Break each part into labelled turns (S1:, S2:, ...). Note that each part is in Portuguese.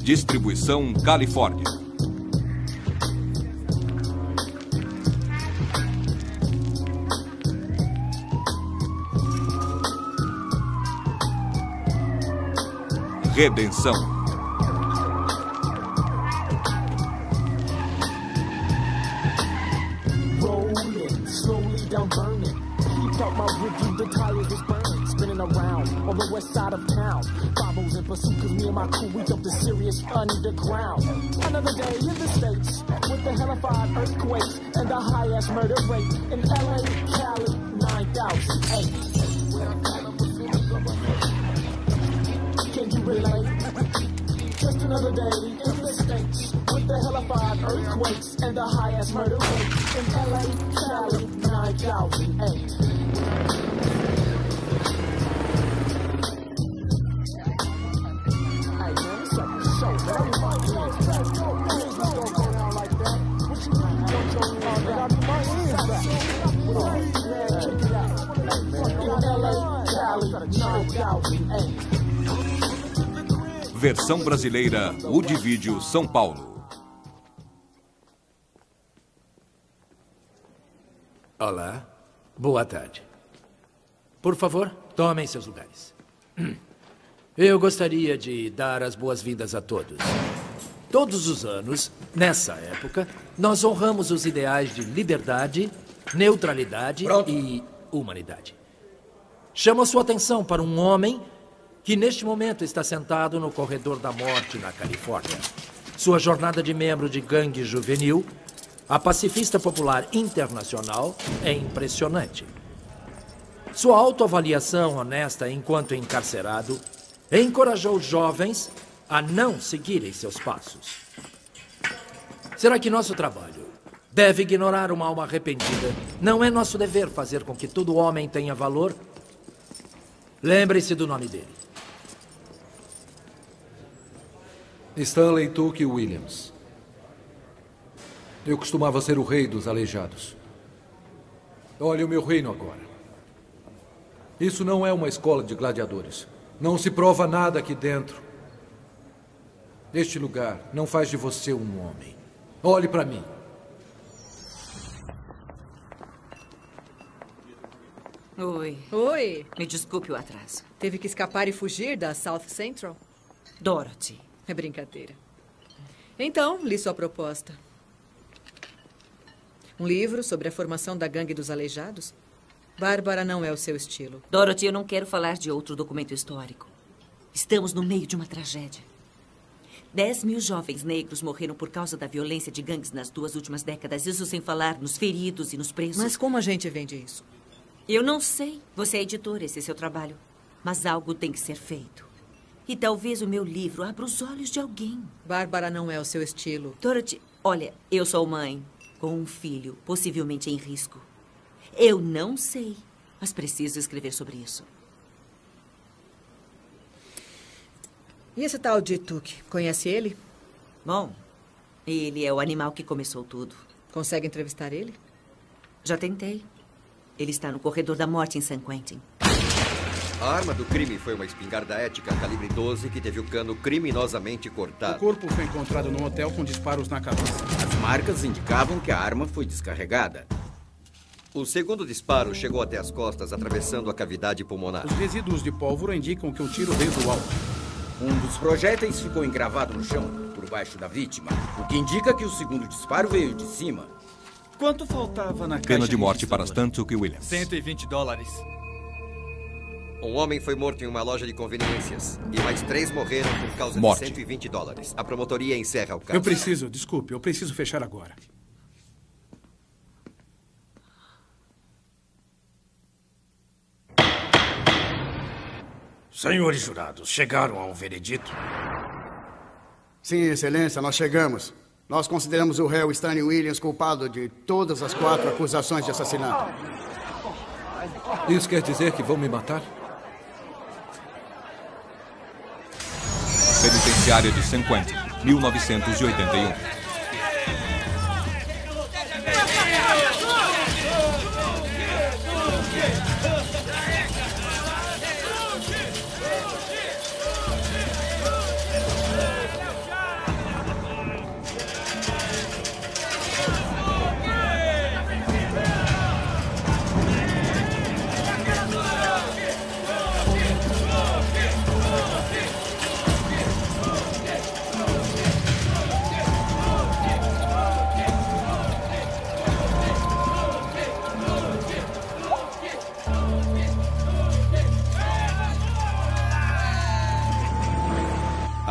S1: Distribuição Califórnia. Redenção.
S2: Rolling, slowly down burning. Keep out my review, the tires is burning. Spinning around on the west side of town. Bombos in pursuit, cause me and my crew, we up the serious underground. Another day in the States, with the hellified earthquakes and the highest murder rate in LA, Cali, 9008. Can you relate? Just another day in the States, with the hellified earthquakes and the highest murder rate in LA, Cali, 9008.
S1: Versão brasileira, Woodvídeo, São Paulo.
S3: Olá, boa tarde. Por favor, tomem seus lugares. Eu gostaria de dar as boas-vindas a todos. Todos os anos, nessa época, nós honramos os ideais de liberdade, neutralidade e humanidade. Chamo a sua atenção para um homem que neste momento está sentado no corredor da morte na Califórnia. Sua jornada de membro de gangue juvenil, a pacifista popular internacional, é impressionante. Sua autoavaliação honesta enquanto encarcerado encorajou jovens a não seguirem seus passos. Será que nosso trabalho deve ignorar uma alma arrependida? Não é nosso dever fazer com que todo homem tenha valor? Lembre-se do nome dele.
S4: Stanley Tuque Williams. Eu costumava ser o rei dos aleijados. Olha o meu reino agora. Isso não é uma escola de gladiadores. Não se prova nada aqui dentro. Este lugar não faz de você um homem. Olhe para mim.
S5: Oi.
S6: Oi.
S5: Me desculpe o atraso.
S6: Teve que escapar e fugir da South Central?
S5: Dorothy.
S6: É brincadeira. Então, li sua proposta. Um livro sobre a formação da gangue dos aleijados? Bárbara não é o seu estilo.
S5: Dorothy, eu não quero falar de outro documento histórico. Estamos no meio de uma tragédia. 10.000 jovens negros morreram por causa da violência de gangues nas 2 últimas décadas. Isso sem falar nos feridos e nos presos.
S6: Mas como a gente vende isso?
S5: Eu não sei. Você é editora, esse é seu trabalho. Mas algo tem que ser feito. E talvez o meu livro abra os olhos de alguém.
S6: Bárbara não é o seu estilo.
S5: Dorothy, olha, eu sou mãe com um filho, possivelmente em risco. Eu não sei, mas preciso escrever sobre isso.
S6: E esse tal de Tuque, conhece ele?
S5: Bom, ele é o animal que começou tudo.
S6: Consegue entrevistar ele?
S5: Já tentei. Ele está no corredor da morte em San Quentin.
S7: A arma do crime foi uma espingarda ética calibre 12 que teve o cano criminosamente cortado.
S8: O corpo foi encontrado num hotel com disparos na cabeça.
S9: As marcas indicavam que a arma foi descarregada.
S7: O segundo disparo chegou até as costas, atravessando a cavidade pulmonar.
S8: Os resíduos de pólvora indicam que o tiro veio do alto.
S9: Um dos projéteis ficou engravado no chão, por baixo da vítima, o que indica que o segundo disparo veio de cima.
S10: Quanto faltava na caixa?
S1: Pena de morte para Stantuque Williams.
S10: $120.
S7: Um homem foi morto em uma loja de conveniências. E mais 3 morreram por causa de $120. A promotoria encerra o caso.
S8: Eu preciso fechar agora.
S11: Senhores jurados, chegaram a um veredito?
S12: Sim, Excelência, nós chegamos. Nós consideramos o réu Stanley Williams culpado de todas as 4 acusações de assassinato.
S4: Isso quer dizer que vão me matar?
S1: Penitenciária de San Quentin, 1981.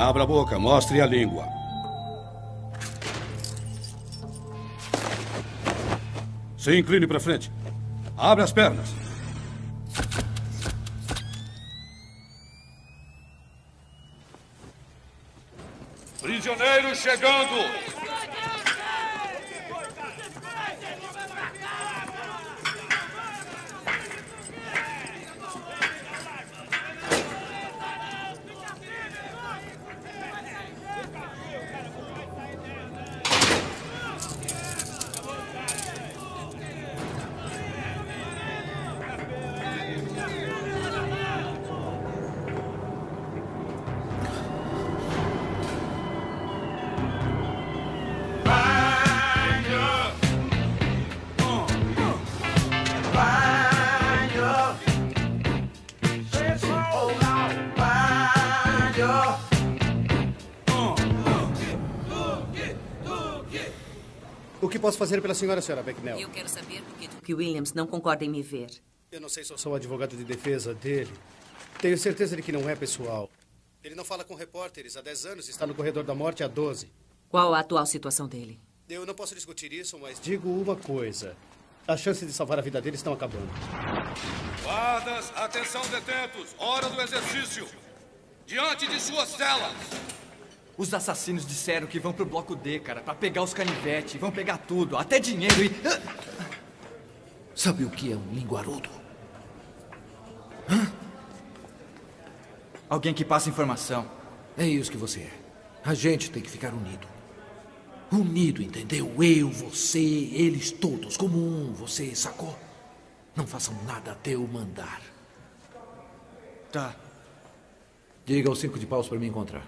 S13: Abra a boca, mostre a língua. Se incline para frente. Abre as pernas. Prisioneiro chegando!
S14: O que posso fazer pela senhora, senhora Becknell?
S5: Eu quero saber por que Duke Williams não concorda em me ver.
S14: Eu não sei se eu sou o advogado de defesa dele. Tenho certeza de que não é pessoal. Ele não fala com repórteres há 10 anos e está no corredor da morte há 12.
S5: Qual a atual situação dele?
S14: Eu não posso discutir isso, mas digo uma coisa. As chances de salvar a vida dele estão acabando.
S13: Guardas, atenção detentos. Hora do exercício. Diante de suas celas.
S10: Os assassinos disseram que vão pro bloco D, cara, pra pegar os canivetes. Vão pegar tudo, até dinheiro e...
S3: Sabe o que é um linguarudo?
S10: Alguém que passa informação.
S3: É isso que você é. A gente tem que ficar unido. Unido, entendeu? Eu, você, eles todos, como um, você sacou? Não façam nada até eu mandar.
S10: Tá.
S3: Diga aos 5 de paus para me encontrar.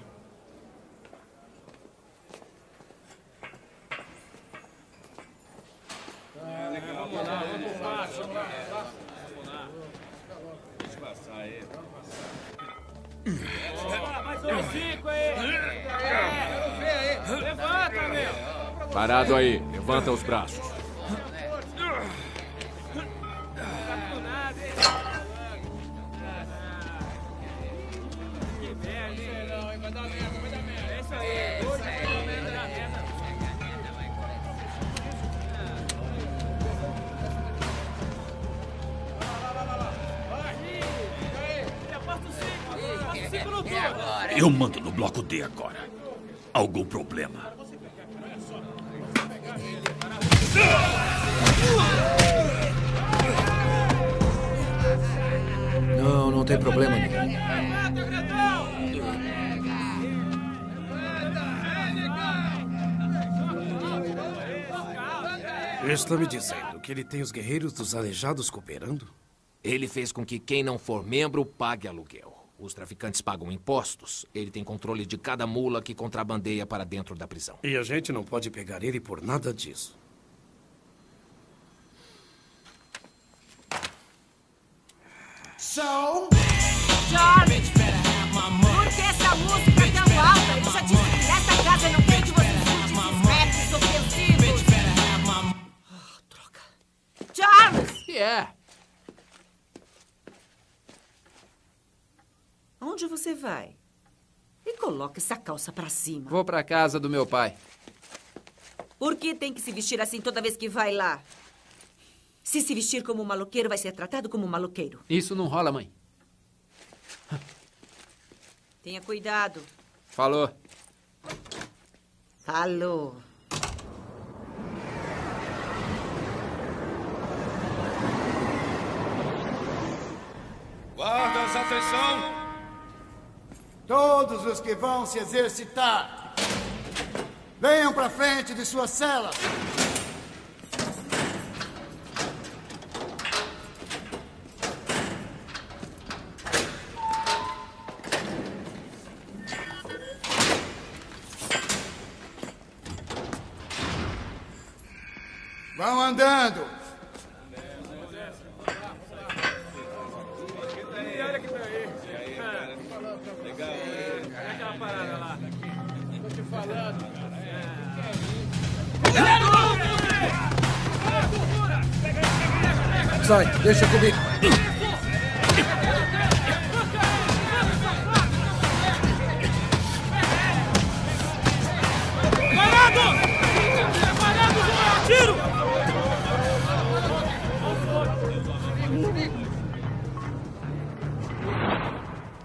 S15: Levanta, meu! Parado aí, levanta os braços.
S11: Eu mando no bloco D agora. Algum problema?
S3: Não, não tem problema nenhum.
S11: Está me dizendo que ele tem os guerreiros dos aleijados cooperando?
S16: Ele fez com que quem não for membro pague aluguel. Os traficantes pagam impostos. Ele tem controle de cada mula que contrabandeia para dentro da prisão.
S11: E a gente não pode pegar ele por nada disso.
S17: Charles, por que essa música tão alta? Eu já disse que nessa casa não tem que você escute esses ofensivos. Droga. Charles!
S5: Onde você vai? E coloca essa calça pra cima.
S18: Vou pra casa do meu pai.
S5: Por que tem que se vestir assim toda vez que vai lá? Se vestir como um maloqueiro, vai ser tratado como um maloqueiro.
S18: Isso não rola, mãe.
S5: Tenha cuidado.
S18: Falou.
S5: Falou.
S13: Guardas, atenção!
S12: Todos os que vão se exercitar, venham para frente de suas celas. Vão andando.
S3: Sai, deixa comigo.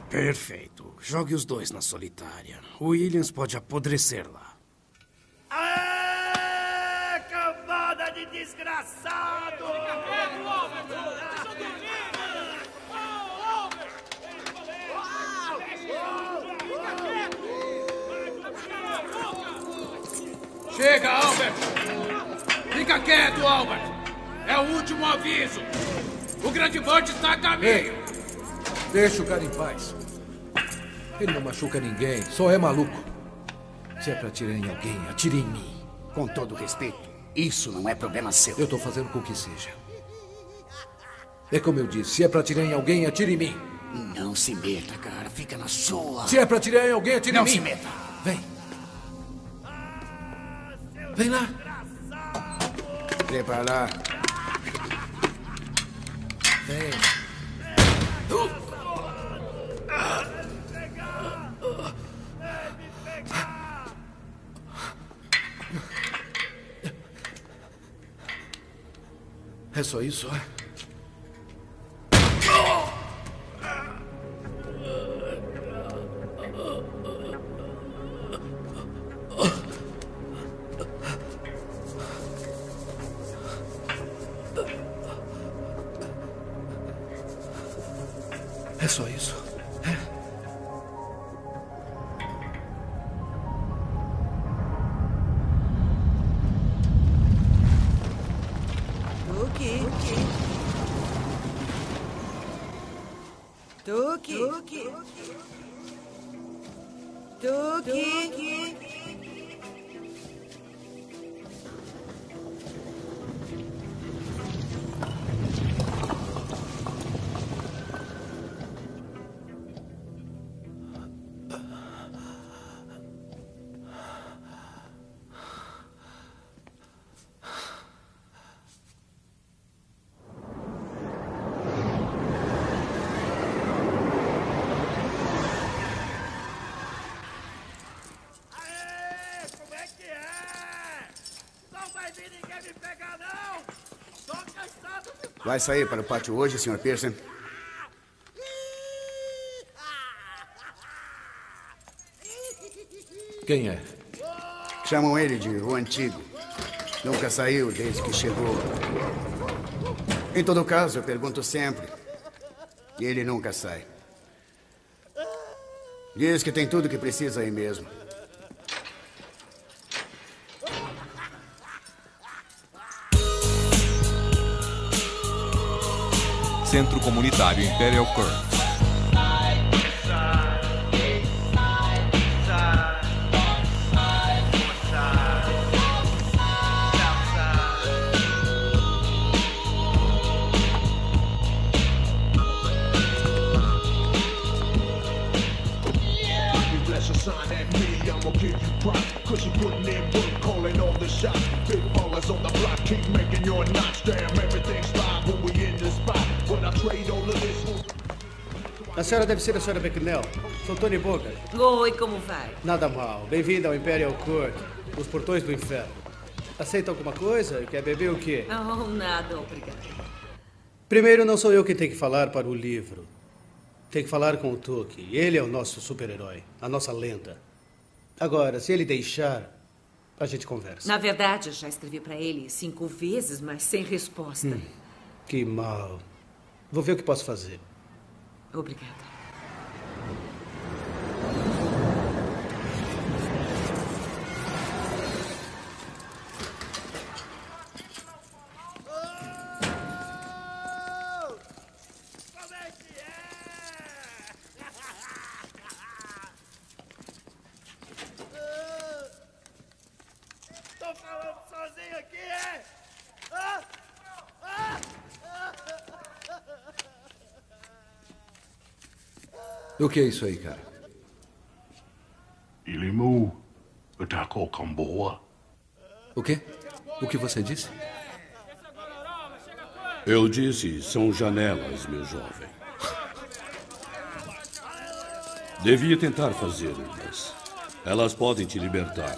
S14: Perfeito. Jogue os dois na solitária. O Williams pode apodrecer lá.
S2: Aê, cambada de desgraçado!
S8: Chega, Albert! Fica quieto, Albert! É o último aviso! O Grande Burt está a caminho!
S4: Ei, deixa o cara em paz. Ele não machuca ninguém, só é maluco. Se é pra atirar em alguém, atire em mim.
S12: Com todo respeito, isso não é problema seu.
S4: Eu tô fazendo com que seja. É como eu disse, se é pra atirar em alguém, atire em mim.
S12: Não se meta, cara. Fica na sua.
S4: Se é pra atirar em alguém, atire em mim.
S12: Não se meta.
S4: Vem. Vem lá.
S12: Vem pra lá.
S4: Vem. É só isso, é? É só isso?
S6: Tuki.
S12: Vai sair para o pátio hoje, Sr. Pearson?
S4: Quem é?
S12: Chamam ele de o Antigo. Nunca saiu desde que chegou. Em todo caso, eu pergunto sempre. E ele nunca sai. Diz que tem tudo o que precisa aí mesmo.
S1: Centro Comunitário Imperial Court.
S14: A senhora deve ser a senhora Becknell. Sou Tony Bogart.
S5: Oi, como vai?
S14: Nada mal. Bem-vinda ao Imperial Court, os portões do inferno. Aceita alguma coisa? Quer beber o quê?
S5: Oh, nada, obrigada.
S14: Primeiro, não sou eu quem tem que falar para o livro. Tem que falar com o Tuki. Ele é o nosso super-herói, a nossa lenda. Agora, se ele deixar, a gente conversa.
S5: Na verdade, eu já escrevi para ele 5 vezes, mas sem resposta.
S14: Que mal. Vou ver o que posso fazer.
S5: Obrigada.
S2: Tô falando sozinho aqui, é?
S4: O que é isso aí, cara?
S19: Ilimu atacou Camboa.
S4: O quê? O que você disse?
S19: Eu disse, são janelas, meu jovem. Devia tentar fazê-las. Elas podem te libertar.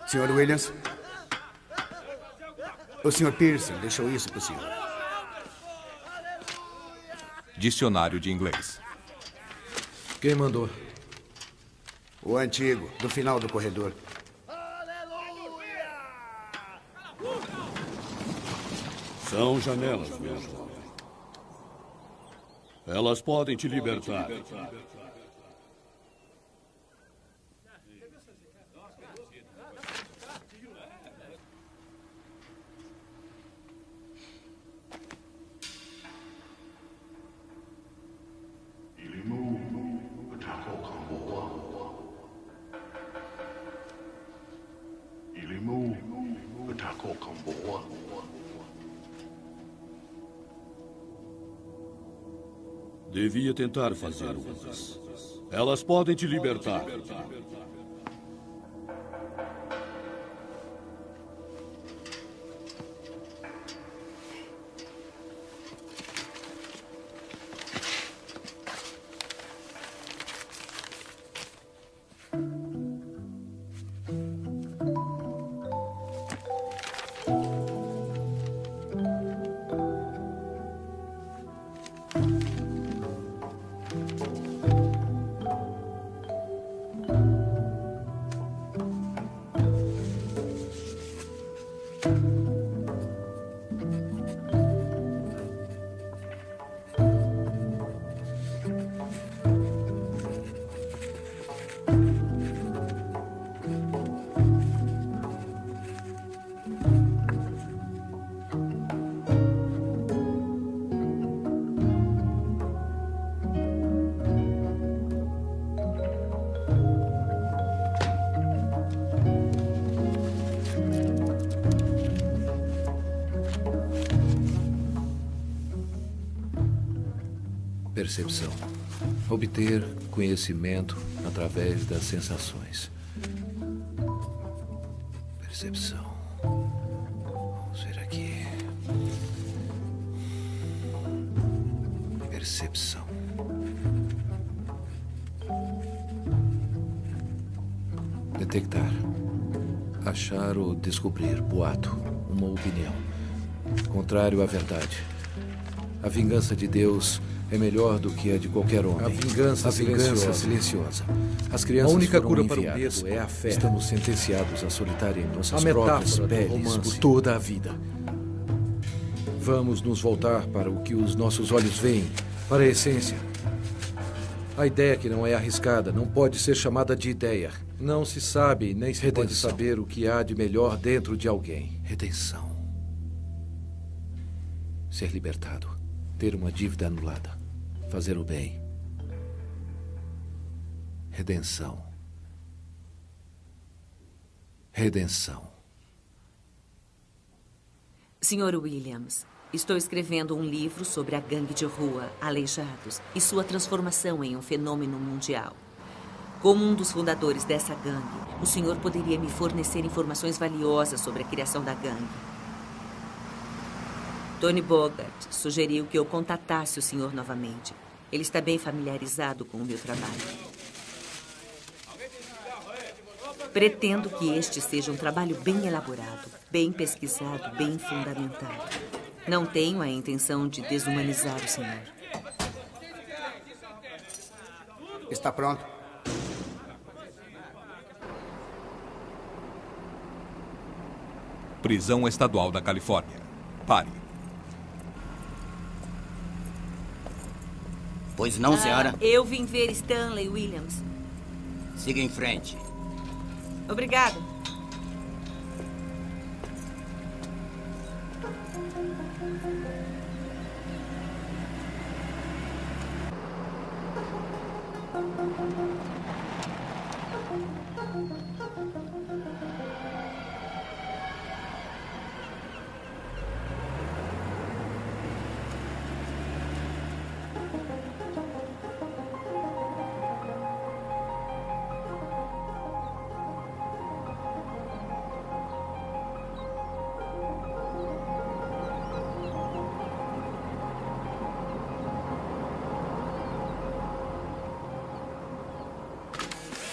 S12: Sr. Williams? O Sr. Pearson deixou isso para o senhor.
S1: Dicionário de inglês.
S4: Quem mandou?
S12: O antigo, do final do corredor.
S19: São janelas, meu jovem. Elas podem te libertar. Devia tentar fazer umas. Elas podem te libertar.
S3: Percepção. Obter conhecimento através das sensações. Percepção. Vamos ver aqui. Percepção. Detectar. Achar ou descobrir. Boato. Uma opinião. Contrário à verdade. A vingança de Deus é melhor do que a de qualquer homem.
S4: A vingança
S3: silenciosa. As crianças
S4: a única
S3: foram
S4: cura para o
S3: enviadas.
S4: medo é a fé.
S3: Estamos sentenciados a solitar em nossas
S4: A
S3: próprias
S4: metáfora do
S3: peles
S4: romance.
S3: por toda a vida. Vamos nos voltar para o que os nossos olhos veem, para a essência. A ideia que não é arriscada não pode ser chamada de ideia. Não se sabe, nem se pode saber o que há de melhor dentro de alguém. Redenção. Ser libertado. Ter uma dívida anulada. Fazer o bem. Redenção. Redenção.
S5: Sr. Williams, estou escrevendo um livro sobre a gangue de rua, Aleijados, e sua transformação em um fenômeno mundial. Como um dos fundadores dessa gangue, o senhor poderia me fornecer informações valiosas sobre a criação da gangue. Tony Bogart sugeriu que eu contatasse o senhor novamente. Ele está bem familiarizado com o meu trabalho. Pretendo que este seja um trabalho bem elaborado, bem pesquisado, bem fundamentado. Não tenho a intenção de desumanizar o senhor.
S12: Está pronto?
S1: Prisão Estadual da Califórnia. Pare.
S9: Pois não, senhora?
S5: Eu vim ver Stanley Williams.
S9: Siga em frente.
S5: Obrigada.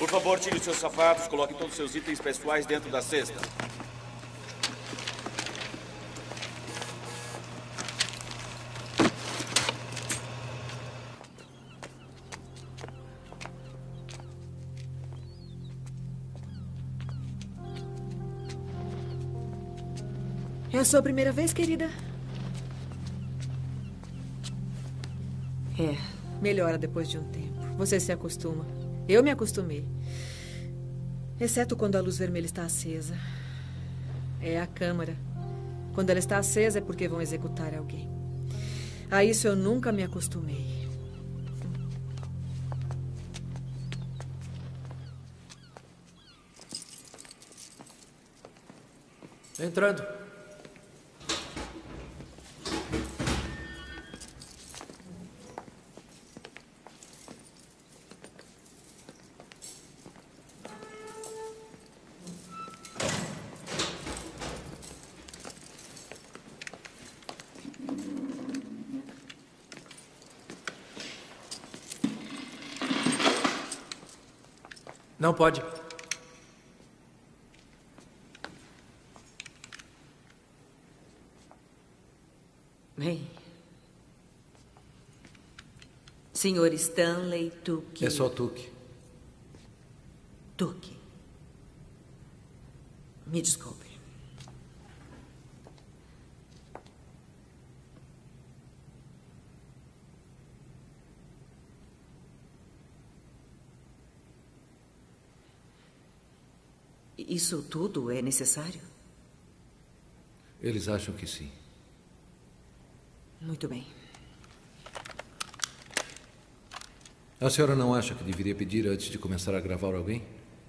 S20: Por favor, tire os seus sapatos, coloque todos os seus itens pessoais dentro da cesta.
S6: É a sua primeira vez, querida? É. Melhora depois de um tempo. Você se acostuma. Eu me acostumei. Exceto quando a luz vermelha está acesa. É a câmara. Quando ela está acesa é porque vão executar alguém. A isso eu nunca me acostumei.
S3: Entrando. Não pode.
S5: Bem. Senhor Stanley Tuque.
S4: É só Tuque.
S5: Tuque. Me desculpe. Isso tudo é necessário?
S4: Eles acham que sim.
S5: Muito bem.
S4: A senhora não acha que deveria pedir antes de começar a gravar alguém?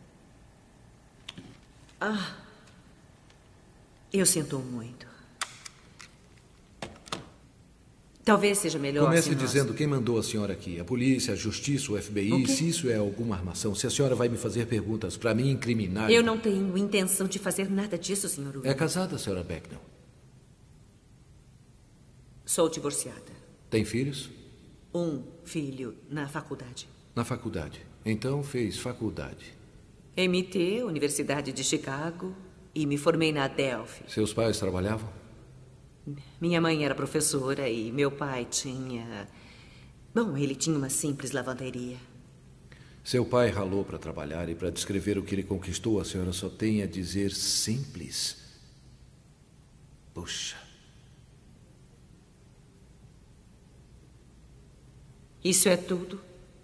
S5: Ah, eu sinto muito. Talvez seja melhor.
S4: Comece dizendo quem mandou a senhora aqui. A polícia, a justiça, o FBI. Se isso é alguma armação, se a senhora vai me fazer perguntas para me incriminar...
S5: Eu não tenho intenção de fazer nada disso, Sr. Williams.
S4: É casada, senhora Becknell?
S5: Sou divorciada.
S4: Tem filhos?
S5: Um filho na faculdade.
S4: Na faculdade. Então fez faculdade.
S5: MT, Universidade de Chicago, e me formei na Adelphi.
S4: Seus pais trabalhavam?
S5: Minha mãe era professora e meu pai tinha... Bom, ele tinha uma simples lavanderia.
S4: Seu pai ralou para trabalhar e para descrever o que ele conquistou, a senhora só tem a dizer simples. Puxa.
S5: Isso é tudo?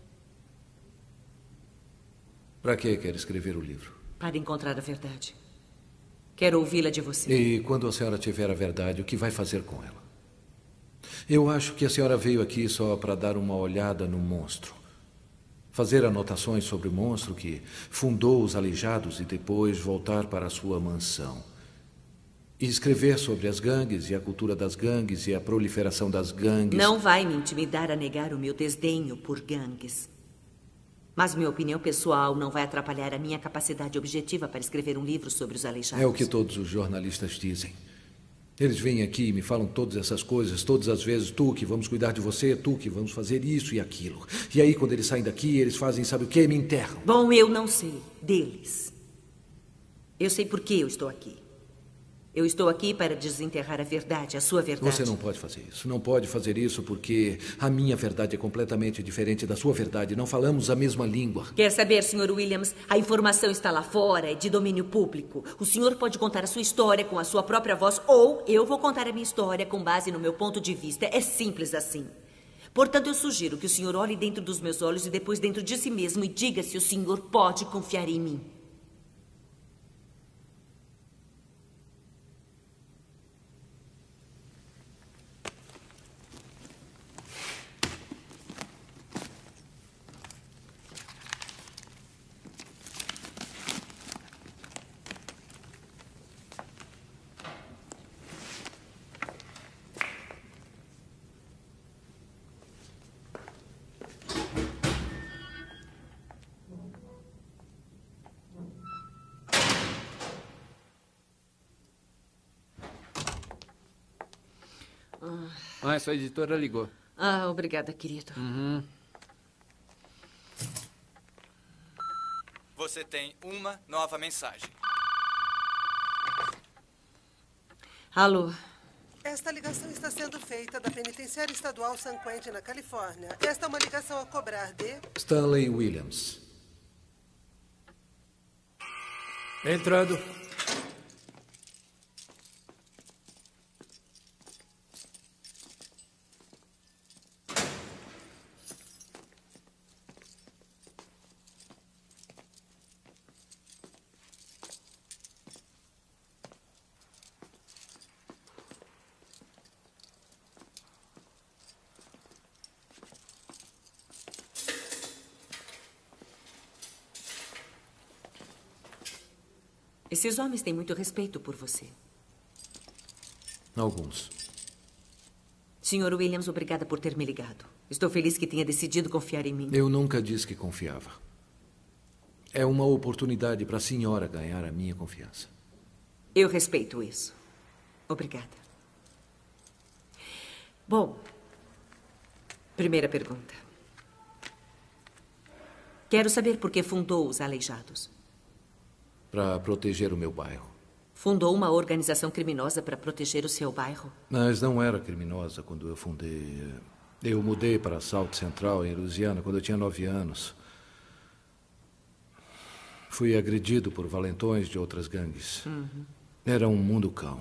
S4: Para que quer escrever o livro?
S5: Para encontrar a verdade. Quero ouvi-la de você.
S4: E quando a senhora tiver a verdade, o que vai fazer com ela? Eu acho que a senhora veio aqui só para dar uma olhada no monstro. Fazer anotações sobre o monstro que fundou os Aleijados e depois voltar para a sua mansão. E escrever sobre as gangues e a cultura das gangues e a proliferação das gangues.
S5: Não vai me intimidar a negar o meu desdenho por gangues. Mas minha opinião pessoal não vai atrapalhar a minha capacidade objetiva para escrever um livro sobre os Aleijados.
S4: É o que todos os jornalistas dizem. Eles vêm aqui e me falam todas essas coisas, todas as vezes. Tu que vamos cuidar de você, tu que vamos fazer isso e aquilo. E aí, quando eles saem daqui, eles fazem, sabe o quê? Me enterram.
S5: Bom, eu não sei deles. Eu sei por que eu estou aqui. Eu estou aqui para desenterrar a verdade, a sua verdade.
S4: Você não pode fazer isso. Não pode fazer isso porque a minha verdade é completamente diferente da sua verdade. Não falamos a mesma língua.
S5: Quer saber, Sr. Williams? A informação está lá fora, é de domínio público. O senhor pode contar a sua história com a sua própria voz ou eu vou contar a minha história com base no meu ponto de vista. É simples assim. Portanto, eu sugiro que o senhor olhe dentro dos meus olhos e depois dentro de si mesmo e diga se o senhor pode confiar em mim.
S18: Sua editora ligou.
S5: Obrigada, querido.
S10: Você tem uma nova mensagem.
S5: Alô?
S21: Esta ligação está sendo feita da Penitenciária Estadual San Quentin, na Califórnia. Esta é uma ligação a cobrar de...
S4: Stanley Williams.
S3: Entrando.
S5: Esses homens têm muito respeito por você.
S4: Alguns.
S5: Sr. Williams, obrigada por ter me ligado. Estou feliz que tenha decidido confiar em mim.
S4: Eu nunca disse que confiava. É uma oportunidade para a senhora ganhar a minha confiança.
S5: Eu respeito isso. Obrigada. Bom, primeira pergunta. Quero saber por que fundou os Aleijados.
S4: Para proteger o meu bairro.
S5: Fundou uma organização criminosa para proteger o seu bairro?
S4: Mas não era criminosa quando eu fundei. Eu mudei para South Central, em Louisiana, quando eu tinha 9 anos. Fui agredido por valentões de outras gangues.
S5: Uhum.
S4: Era um mundo cão.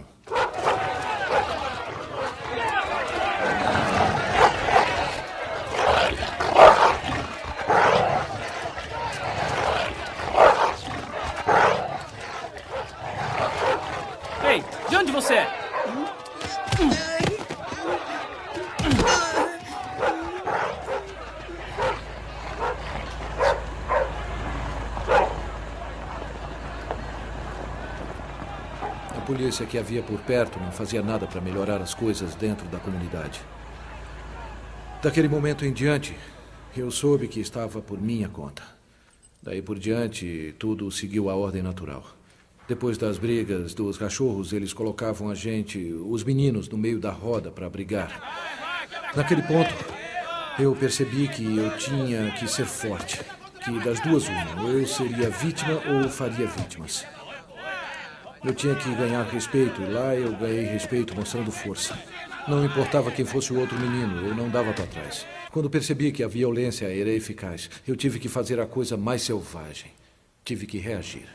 S22: Ei, de onde você é?
S4: A polícia que havia por perto não fazia nada para melhorar as coisas dentro da comunidade. Daquele momento em diante, eu soube que estava por minha conta. Daí por diante, tudo seguiu a ordem natural. Depois das brigas dos cachorros, eles colocavam a gente, os meninos, no meio da roda para brigar. Naquele ponto, eu percebi que eu tinha que ser forte. Que das duas uma, ou eu seria vítima ou faria vítimas. Eu tinha que ganhar respeito, e lá eu ganhei respeito mostrando força. Não importava quem fosse o outro menino, eu não dava para trás. Quando percebi que a violência era eficaz, eu tive que fazer a coisa mais selvagem. Tive que reagir.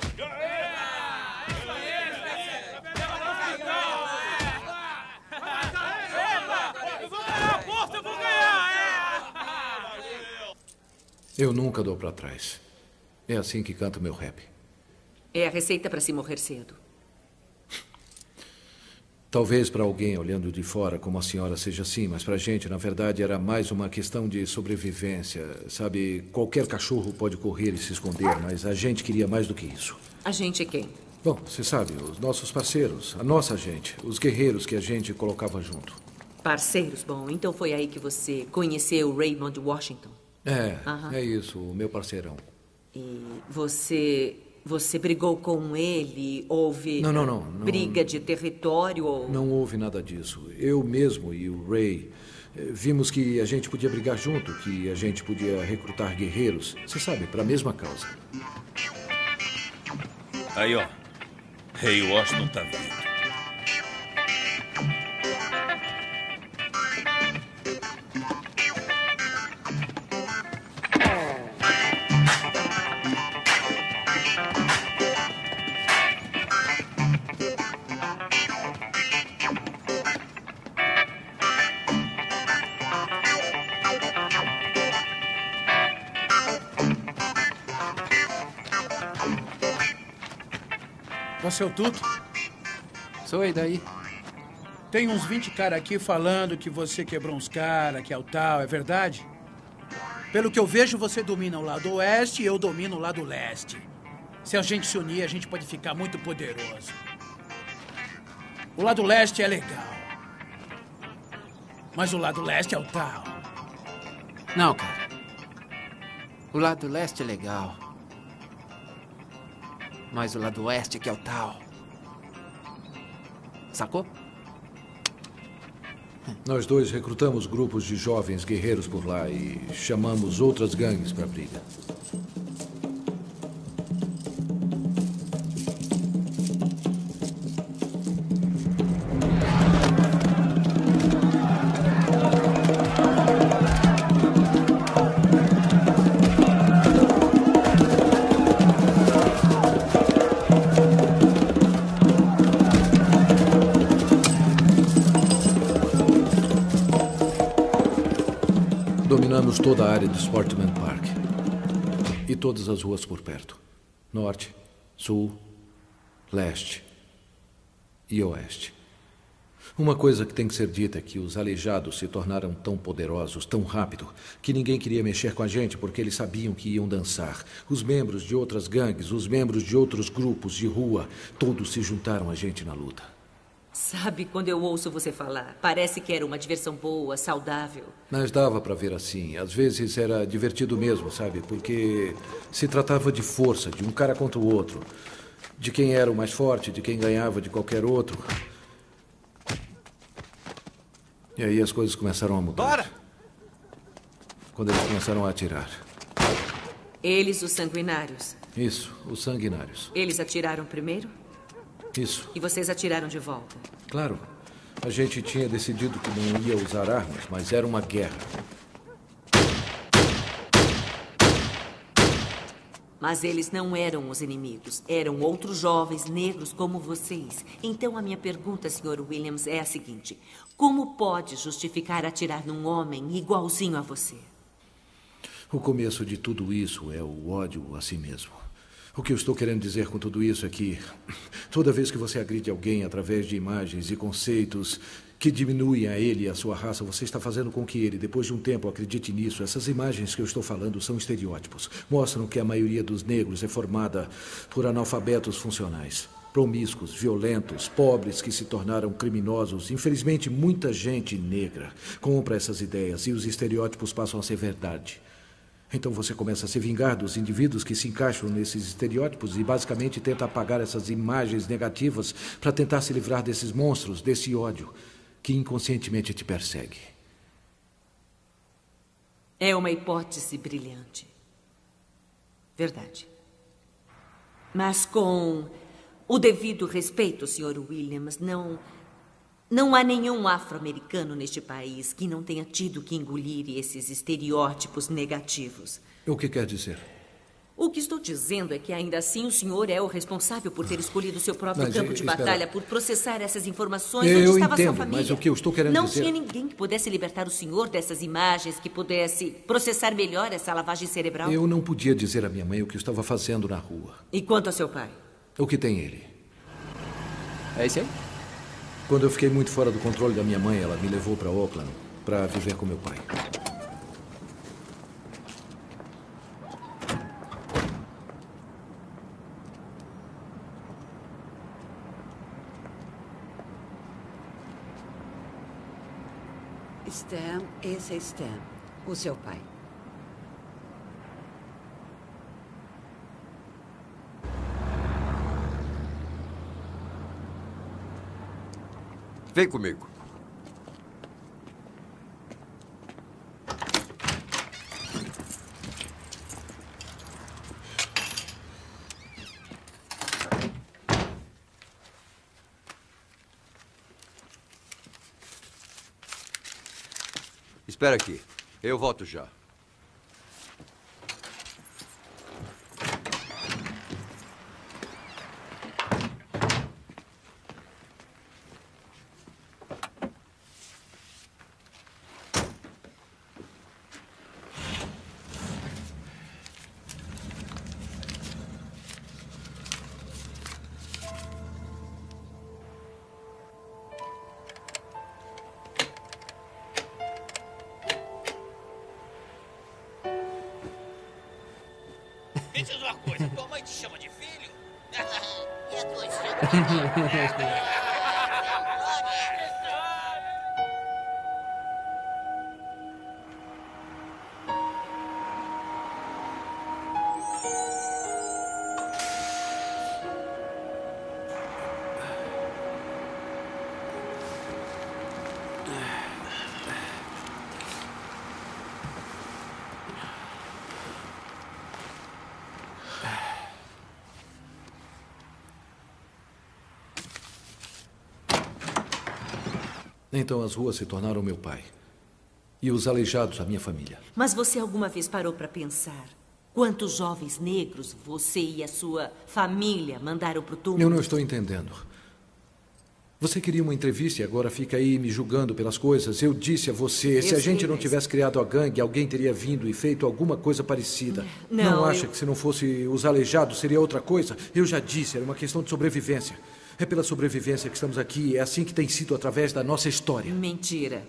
S4: Eu nunca dou para trás. É assim que canto meu rap.
S5: É a receita para se morrer cedo.
S4: Talvez para alguém olhando de fora como a senhora seja assim, mas para a gente, na verdade, era mais uma questão de sobrevivência. Sabe, qualquer cachorro pode correr e se esconder, mas a gente queria mais do que isso.
S5: A gente é quem?
S4: Bom, você sabe, os nossos parceiros, a nossa gente, os guerreiros que a gente colocava junto.
S5: Parceiros? Bom, então foi aí que você conheceu Raymond Washington.
S4: É isso, o meu parceirão.
S5: E você brigou com ele? Houve
S4: Não.
S5: briga de território? Ou...
S4: Não houve nada disso. Eu mesmo e o Ray vimos que a gente podia brigar junto, que a gente podia recrutar guerreiros, você sabe, para a mesma causa.
S11: Aí, ó. Rei Washington tá vindo.
S8: Você é o Tuque?
S18: Sou, e daí?
S8: Tem uns 20 caras aqui falando que você quebrou uns caras, que é o tal, é verdade? Pelo que eu vejo, você domina o lado oeste e eu domino o lado leste. Se a gente se unir, a gente pode ficar muito poderoso. O lado leste é legal. Mas o lado leste é o tal.
S18: Não, cara. O lado leste é legal. Mas o lado oeste que é o tal. Sacou?
S4: Nós dois recrutamos grupos de jovens guerreiros por lá e chamamos outras gangues para a briga. Tomamos toda a área do Sportman Park. E todas as ruas por perto. Norte, sul, leste e oeste. Uma coisa que tem que ser dita é que os aleijados se tornaram tão poderosos, tão rápido, que ninguém queria mexer com a gente porque eles sabiam que iam dançar. Os membros de outras gangues, os membros de outros grupos de rua, todos se juntaram a gente na luta.
S5: Sabe, quando eu ouço você falar, parece que era uma diversão boa, saudável.
S4: Mas dava para ver assim. Às vezes era divertido mesmo, sabe? Porque se tratava de força, de um cara contra o outro. De quem era o mais forte, de quem ganhava de qualquer outro. E aí as coisas começaram a mudar.
S10: Bora!
S4: Quando eles começaram a atirar.
S5: Eles, os sanguinários.
S4: Isso, os sanguinários.
S5: Eles atiraram primeiro?
S4: Isso.
S5: E vocês atiraram de volta?
S4: Claro. A gente tinha decidido que não ia usar armas, mas era uma guerra.
S5: Mas eles não eram os inimigos. Eram outros jovens negros como vocês. Então a minha pergunta, Sr. Williams, é a seguinte. Como pode justificar atirar num homem igualzinho a você?
S4: O começo de tudo isso é o ódio a si mesmo. O que eu estou querendo dizer com tudo isso é que toda vez que você agride alguém através de imagens e conceitos que diminuem a ele e a sua raça, você está fazendo com que ele, depois de um tempo, acredite nisso. Essas imagens que eu estou falando são estereótipos. Mostram que a maioria dos negros é formada por analfabetos funcionais, promíscuos, violentos, pobres que se tornaram criminosos. Infelizmente, muita gente negra compra essas ideias e os estereótipos passam a ser verdade. Então você começa a se vingar dos indivíduos que se encaixam nesses estereótipos e basicamente tenta apagar essas imagens negativas para tentar se livrar desses monstros, desse ódio que inconscientemente te persegue.
S5: É uma hipótese brilhante. Verdade. Mas com o devido respeito, Sr. Williams, não há nenhum afro-americano neste país que não tenha tido que engolir esses estereótipos negativos.
S4: O que quer dizer?
S5: O que estou dizendo é que ainda assim o senhor é o responsável por ter escolhido seu próprio campo de batalha, por processar essas informações onde estava sua família.
S4: Mas o que eu estou querendo
S5: não
S4: dizer...
S5: tinha ninguém que pudesse libertar o senhor dessas imagens, que pudesse processar melhor essa lavagem cerebral.
S4: Eu não podia dizer à minha mãe o que eu estava fazendo na rua.
S5: E quanto a seu pai?
S4: O que tem ele?
S18: É isso aí?
S4: Quando eu fiquei muito fora do controle da minha mãe, ela me levou para Oakland para viver com meu pai.
S7: Stan, esse é Stan, o seu pai.
S15: Vem comigo. Espera aqui. Eu volto já.
S23: Me diz uma coisa, tua mãe te chama de filho? E a tua chama
S4: Então as ruas se tornaram meu pai. E os aleijados a minha família.
S5: Mas você alguma vez parou para pensar quantos jovens negros você e a sua família mandaram para o túmulo?
S4: Eu não estou entendendo. Você queria uma entrevista e agora fica aí me julgando pelas coisas. Eu disse a você, se a gente não tivesse criado a gangue, alguém teria vindo e feito alguma coisa parecida. Não acha que se não fosse os aleijados seria outra coisa? Eu já disse, era uma questão de sobrevivência. É pela sobrevivência que estamos aqui, é assim que tem sido através da nossa história.
S5: Mentira.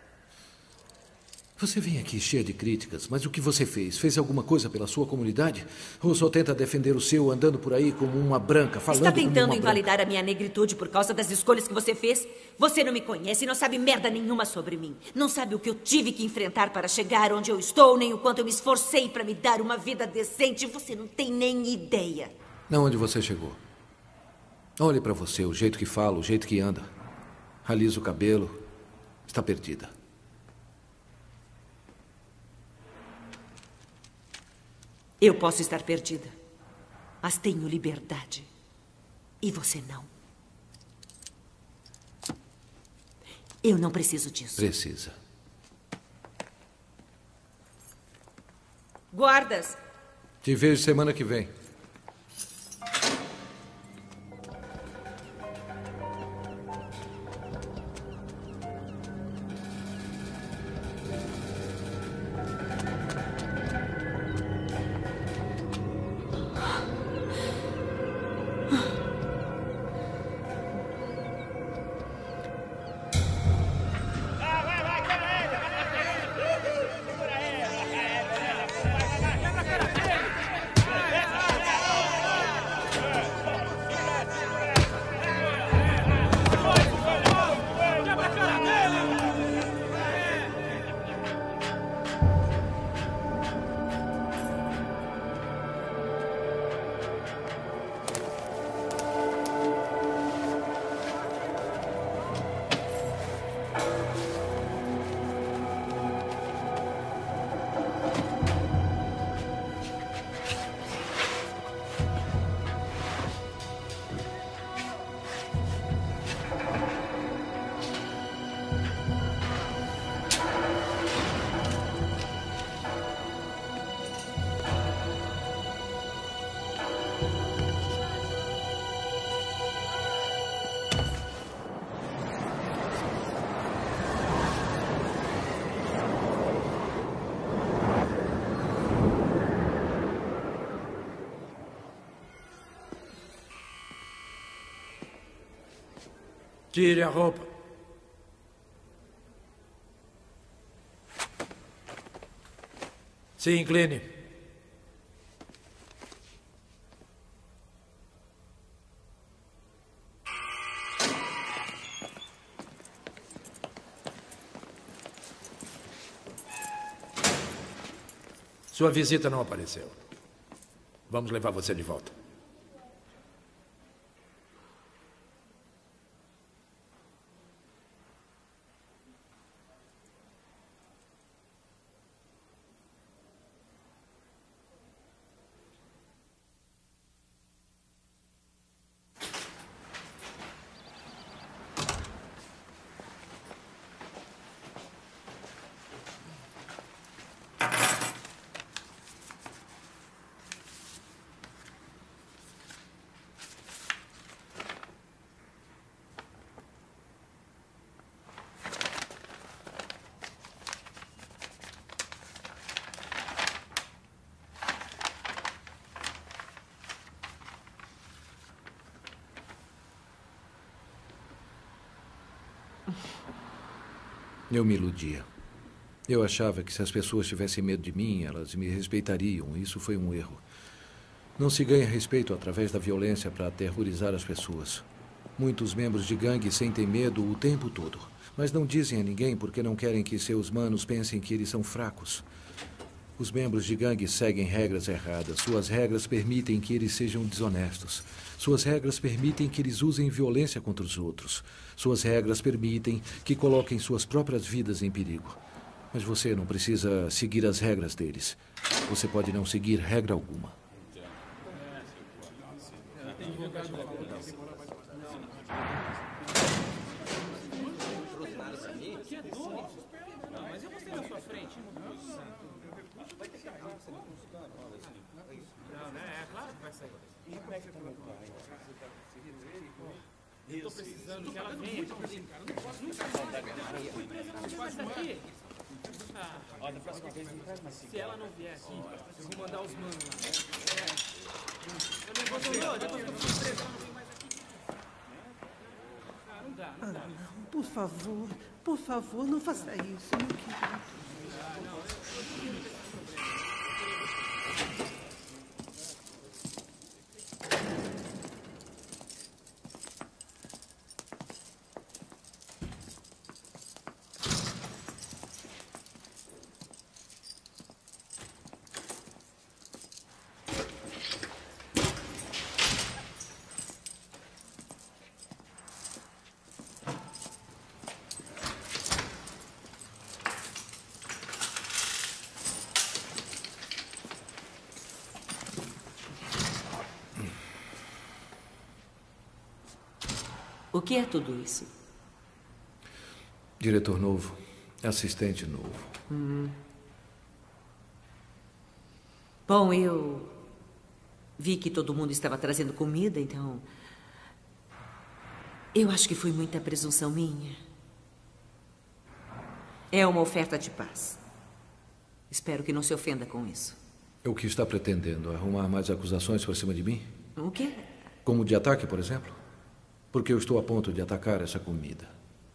S4: Você vem aqui cheia de críticas, mas o que você fez? Fez alguma coisa pela sua comunidade? Ou só tenta defender o seu andando por aí como uma branca, falando
S5: Está
S4: como
S5: tentando
S4: uma
S5: invalidar
S4: branca?
S5: a minha negritude por causa das escolhas que você fez? Você não me conhece e não sabe merda nenhuma sobre mim. Não sabe o que eu tive que enfrentar para chegar onde eu estou, nem o quanto eu me esforcei para me dar uma vida decente. Você não tem nem ideia.
S4: Não, onde você chegou? Olhe para você, o jeito que fala, o jeito que anda. Alisa o cabelo. Está perdida.
S5: Eu posso estar perdida, mas tenho liberdade. E você não. Eu não preciso disso.
S4: Precisa.
S5: Guardas!
S4: Te vejo semana que vem.
S3: Tire a roupa. Se incline. Sua visita não apareceu. Vamos levar você de volta.
S4: Eu me iludia. Eu achava que se as pessoas tivessem medo de mim, elas me respeitariam. Isso foi um erro. Não se ganha respeito através da violência para aterrorizar as pessoas. Muitos membros de gangue sentem medo o tempo todo, mas não dizem a ninguém porque não querem que seus manos pensem que eles são fracos. Os membros de gangue seguem regras erradas. Suas regras permitem que eles sejam desonestos. Suas regras permitem que eles usem violência contra os outros. Suas regras permitem que coloquem suas próprias vidas em perigo. Mas você não precisa seguir as regras deles. Você pode não seguir regra alguma.
S22: Eu tô precisando que ela venha. Cara, não posso nunca mas aqui. Ó, da próxima vez não traz mais. Se ela não vier aqui, eu vou mandar os manos lá. Eu nem vou ter, depois que eu fui preso, ela não vem mais aqui. Não dá, não dá.
S21: Não, por favor, não faça isso. Eu não quero.
S5: O que é tudo isso?
S4: Diretor novo, assistente novo.
S5: Bom, eu vi que todo mundo estava trazendo comida, então... Eu acho que foi muita presunção minha. É uma oferta de paz. Espero que não se ofenda com isso.
S4: O que está pretendendo? Arrumar mais acusações por cima de mim?
S5: O quê?
S4: Como de ataque, por exemplo? Porque eu estou a ponto de atacar essa comida.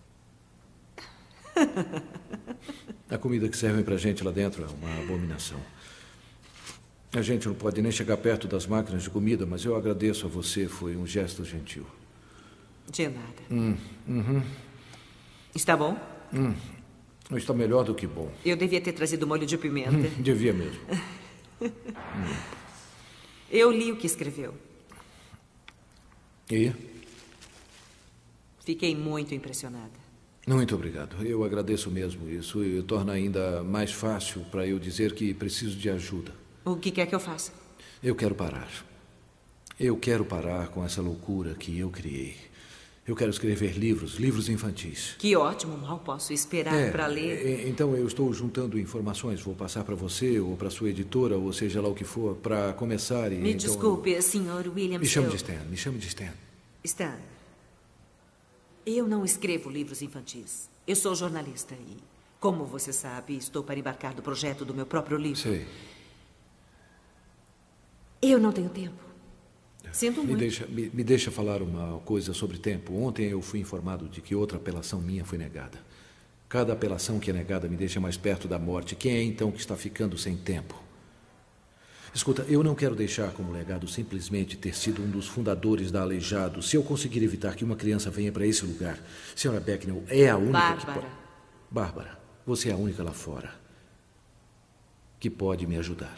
S4: A comida que servem pra gente lá dentro é uma abominação. A gente não pode nem chegar perto das máquinas de comida, mas eu agradeço a você, foi um gesto gentil.
S5: De nada. Está bom?
S4: Está melhor do que bom.
S5: Eu devia ter trazido molho de pimenta.
S4: Devia mesmo.
S5: Eu li o que escreveu.
S4: E?
S5: Fiquei muito impressionada.
S4: Muito obrigado. Eu agradeço mesmo isso e torna ainda mais fácil para eu dizer que preciso de ajuda.
S5: O que quer que eu faça?
S4: Eu quero parar. Eu quero parar com essa loucura que eu criei. Eu quero escrever livros infantis.
S5: Que ótimo, mal posso esperar para ler.
S4: Então eu estou juntando informações. Vou passar para você ou para sua editora, ou seja lá o que for, para começar e...
S5: Me desculpe, Sr. Williams.
S4: Me chame de Stan, me chame de Stan.
S5: Stan, eu não escrevo livros infantis. Eu sou jornalista e, como você sabe, estou para embarcar do projeto do meu próprio livro.
S4: Sei.
S5: Eu não tenho tempo. Sinto muito.
S4: Me deixa falar uma coisa sobre tempo. Ontem eu fui informado de que outra apelação minha foi negada. Cada apelação que é negada me deixa mais perto da morte. Quem é então que está ficando sem tempo? Escuta, eu não quero deixar como legado simplesmente ter sido um dos fundadores da Aleijado. Se eu conseguir evitar que uma criança venha para esse lugar, Sra. Becknell é a única que pode... Bárbara, você é a única lá fora que pode me ajudar.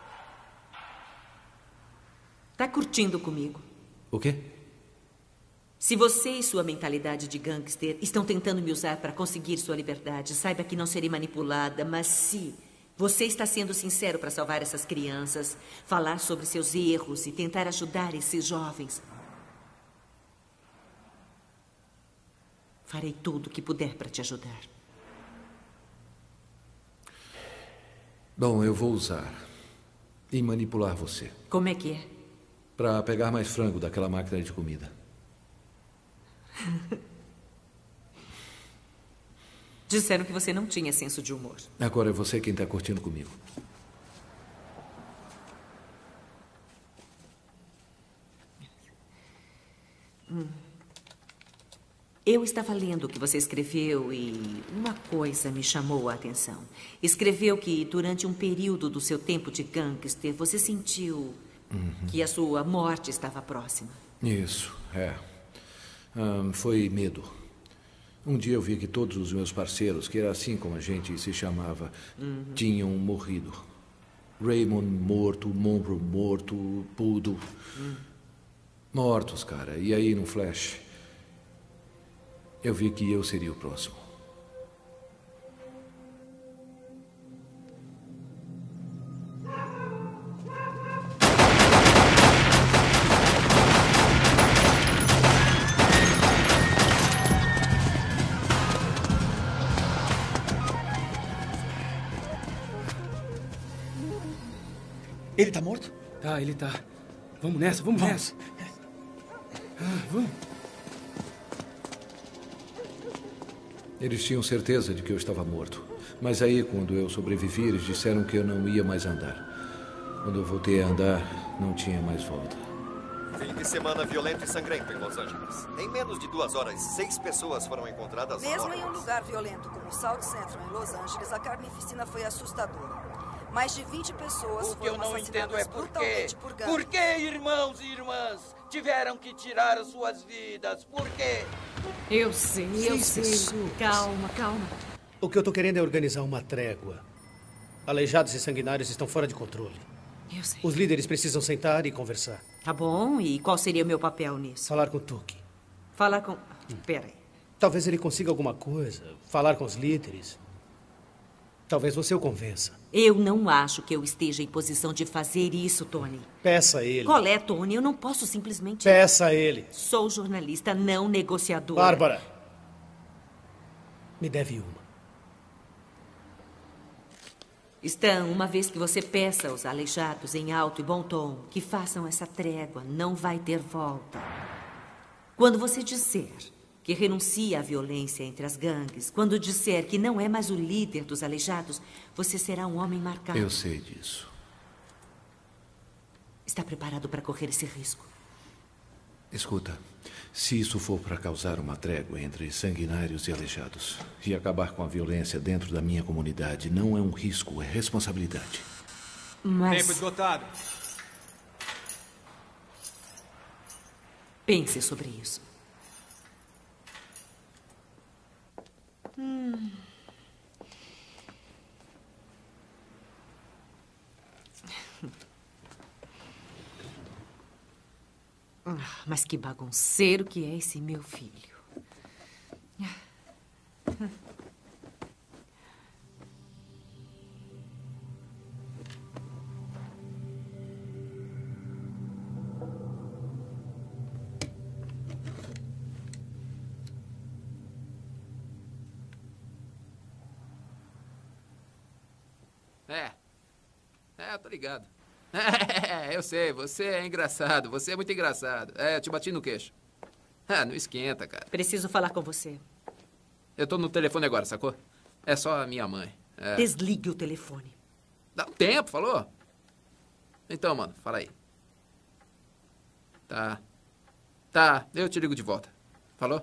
S5: Está curtindo comigo?
S4: O quê?
S5: Se você e sua mentalidade de gangster estão tentando me usar para conseguir sua liberdade, saiba que não serei manipulada, mas se você está sendo sincero para salvar essas crianças, falar sobre seus erros e tentar ajudar esses jovens, farei tudo o que puder para te ajudar.
S4: Bom, eu vou usar e manipular você.
S5: Como é que é?
S4: Para pegar mais frango daquela máquina de comida.
S5: Disseram que você não tinha senso de humor.
S4: Agora é você quem está curtindo comigo.
S5: Eu estava lendo o que você escreveu e uma coisa me chamou a atenção. Escreveu que durante um período do seu tempo de gangster, você sentiu que a sua morte estava próxima.
S4: Isso, é. Foi medo. Um dia eu vi que todos os meus parceiros, que era assim como a gente se chamava, tinham morrido. Raymond morto, Monroe morto, Poodle. Mortos, cara. E aí, no flash, eu vi que eu seria o próximo.
S22: Ele tá morto? Tá, ele tá. Vamos nessa, vamos nessa. Vamos.
S4: Eles tinham certeza de que eu estava morto. Mas aí, quando eu sobrevivi, eles disseram que eu não ia mais andar. Quando eu voltei a andar, não tinha mais volta.
S15: Fim de semana violento e sangrento em Los Angeles. Em menos de 2 horas, 6 pessoas foram encontradas
S16: Mesmo
S15: mortas.
S16: em um lugar violento como o South Central, em Los Angeles, a carnificina foi assustadora. Mais de 20 pessoas foram assassinadas brutalmente por gangues.
S23: Por que, irmãos e irmãs, tiveram que tirar as suas vidas? Por quê?
S6: Eu sei. Calma, calma.
S14: O que eu tô querendo é organizar uma trégua. Aleijados e sanguinários estão fora de controle.
S6: Eu sei.
S14: Os líderes precisam sentar e conversar.
S5: Tá bom, e qual seria o meu papel nisso?
S14: Falar com o Tuki.
S5: Falar com... Peraí.
S14: Talvez ele consiga alguma coisa. Falar com os líderes. Talvez você o convença.
S5: Eu não acho que eu esteja em posição de fazer isso, Tony.
S14: Peça a ele.
S5: Qual é, Tony? Eu não posso simplesmente...
S14: Peça a ele.
S5: Sou jornalista, não negociador.
S14: Bárbara. Me deve uma.
S5: Stan, uma vez que você peça aos aleijados em alto e bom tom que façam essa trégua, não vai ter volta. Quando você disser que renuncia à violência entre as gangues, quando disser que não é mais o líder dos aleijados, você será um homem marcado.
S4: Eu sei disso.
S5: Está preparado para correr esse risco?
S4: Escuta, se isso for para causar uma trégua entre sanguinários e aleijados e acabar com a violência dentro da minha comunidade, não é um risco, é responsabilidade.
S5: Mas...
S10: Tempo esgotado.
S5: Pense sobre isso. Mas que bagunceiro que é esse meu filho.
S18: Eu tô ligado. Eu sei, você é engraçado, você é muito engraçado. Eu te bati no queixo. Não esquenta, cara.
S5: Preciso falar com você.
S18: Eu tô no telefone agora, sacou? É só a minha mãe.
S5: Desligue o telefone.
S18: Dá um tempo, falou? Então, mano, fala aí. Tá, eu te ligo de volta. Falou?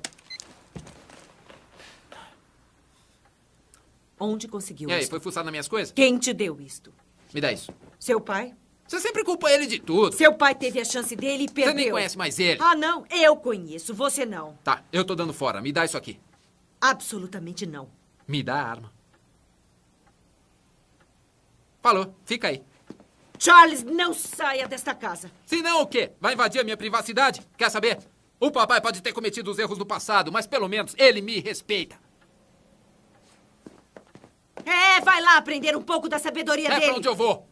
S5: Onde conseguiu
S18: E aí,
S5: isso?
S18: foi fuçar nas minhas coisas?
S5: Quem te deu isto?
S18: Me dá isso.
S5: Seu pai?
S18: Você sempre culpa ele de tudo.
S5: Seu pai teve a chance dele e perdeu.
S18: Você nem conhece mais ele.
S5: Ah, não. Eu conheço. Você não.
S18: Tá, eu tô dando fora. Me dá isso aqui.
S5: Absolutamente não.
S18: Me dá a arma. Falou, fica aí.
S5: Charles, não saia desta casa.
S18: Se não, o quê? Vai invadir a minha privacidade? Quer saber? O papai pode ter cometido os erros do passado, mas pelo menos ele me respeita.
S5: Vai lá aprender um pouco da sabedoria dele.
S18: É pra onde eu vou.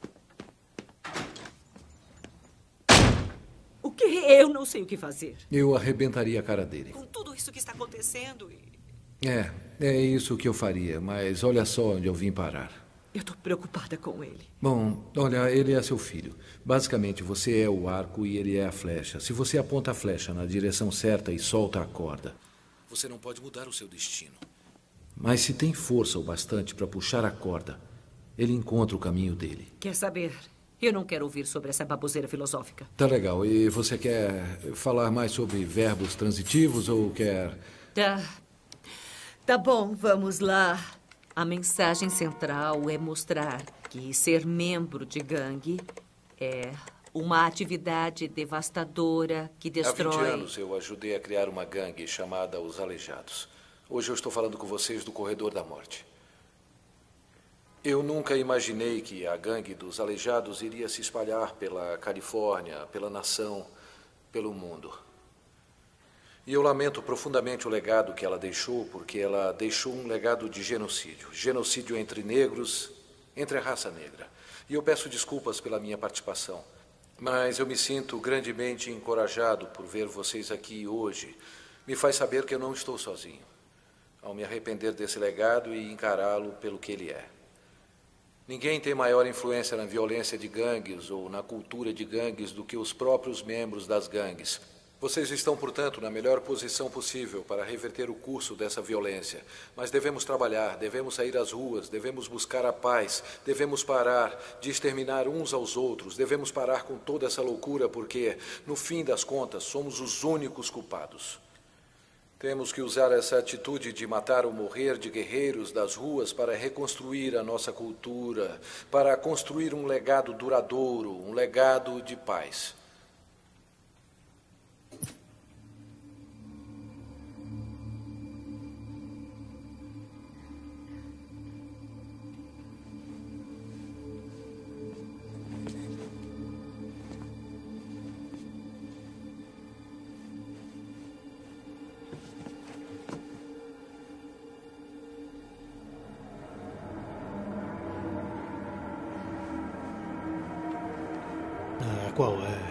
S5: O quê? Eu não sei o que fazer.
S4: Eu arrebentaria a cara dele.
S5: Com tudo isso que está acontecendo...
S4: É isso que eu faria, mas olha só onde eu vim parar.
S5: Eu estou preocupada com ele.
S4: Bom, olha, ele é seu filho. Basicamente, você é o arco e ele é a flecha. Se você aponta a flecha na direção certa e solta a corda, você não pode mudar o seu destino. Mas se tem força o bastante para puxar a corda, ele encontra o caminho dele.
S5: Quer saber? Eu não quero ouvir sobre essa baboseira filosófica.
S4: Tá legal. E você quer falar mais sobre verbos transitivos ou quer...
S5: Tá bom, vamos lá. A mensagem central é mostrar que ser membro de gangue é uma atividade devastadora que destrói...
S4: Há 20 anos eu ajudei a criar uma gangue chamada Os Aleijados. Hoje eu estou falando com vocês do Corredor da Morte. Eu nunca imaginei que a gangue dos Aleijados iria se espalhar pela Califórnia, pela nação, pelo mundo. E eu lamento profundamente o legado que ela deixou, porque ela deixou um legado de genocídio. Genocídio entre negros, entre a raça negra. E eu peço desculpas pela minha participação. Mas eu me sinto grandemente encorajado por ver vocês aqui hoje. Me faz saber que eu não estou sozinho, ao me arrepender desse legado e encará-lo pelo que ele é. Ninguém tem maior influência na violência de gangues ou na cultura de gangues do que os próprios membros das gangues. Vocês estão, portanto, na melhor posição possível para reverter o curso dessa violência. Mas devemos trabalhar, devemos sair às ruas, devemos buscar a paz, devemos parar de exterminar uns aos outros, devemos parar com toda essa loucura porque, no fim das contas, somos os únicos culpados. Temos que usar essa atitude de matar ou morrer de guerreiros das ruas para reconstruir a nossa cultura, para construir um legado duradouro, um legado de paz.
S14: Qual é?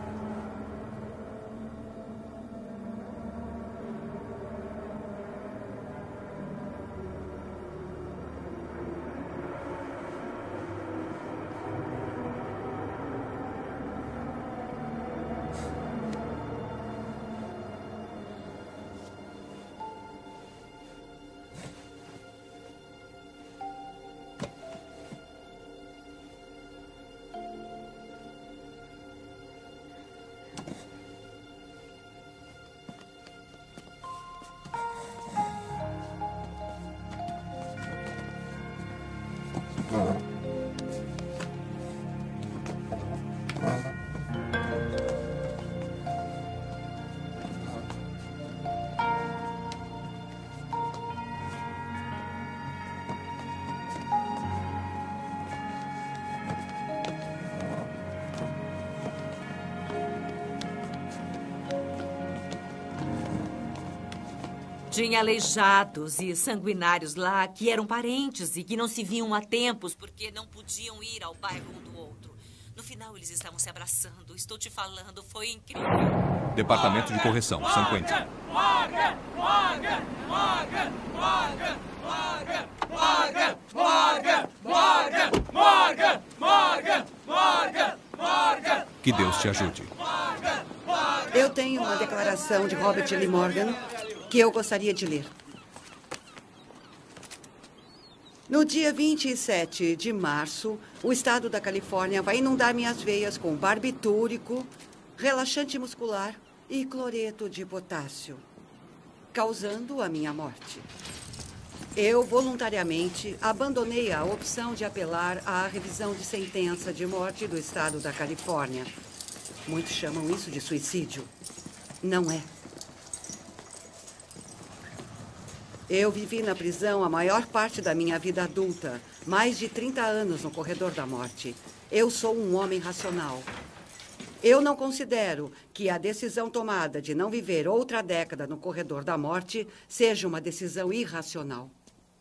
S5: Tinha aleijados e sanguinários lá que eram parentes e que não se viam há tempos porque não podiam ir ao bairro um do outro. No final, eles estavam se abraçando. Estou te falando, foi incrível.
S1: Departamento de Correção, San Quentin.
S22: Morgan! Morgan! Morgan! Morgan! Morgan! Morgan! Morgan! Morgan! Morgan! Morgan! Morgan! Morgan!
S1: Que Deus te ajude.
S7: Eu tenho uma declaração de Robert Lee Morgan que eu gostaria de ler. No dia 27 de março, o estado da Califórnia vai inundar minhas veias com barbitúrico, relaxante muscular e cloreto de potássio, causando a minha morte. Eu, voluntariamente, abandonei a opção de apelar à revisão de sentença de morte do estado da Califórnia. Muitos chamam isso de suicídio. Não é. Eu vivi na prisão a maior parte da minha vida adulta, mais de 30 anos no corredor da morte. Eu sou um homem racional. Eu não considero que a decisão tomada de não viver outra década no corredor da morte seja uma decisão irracional.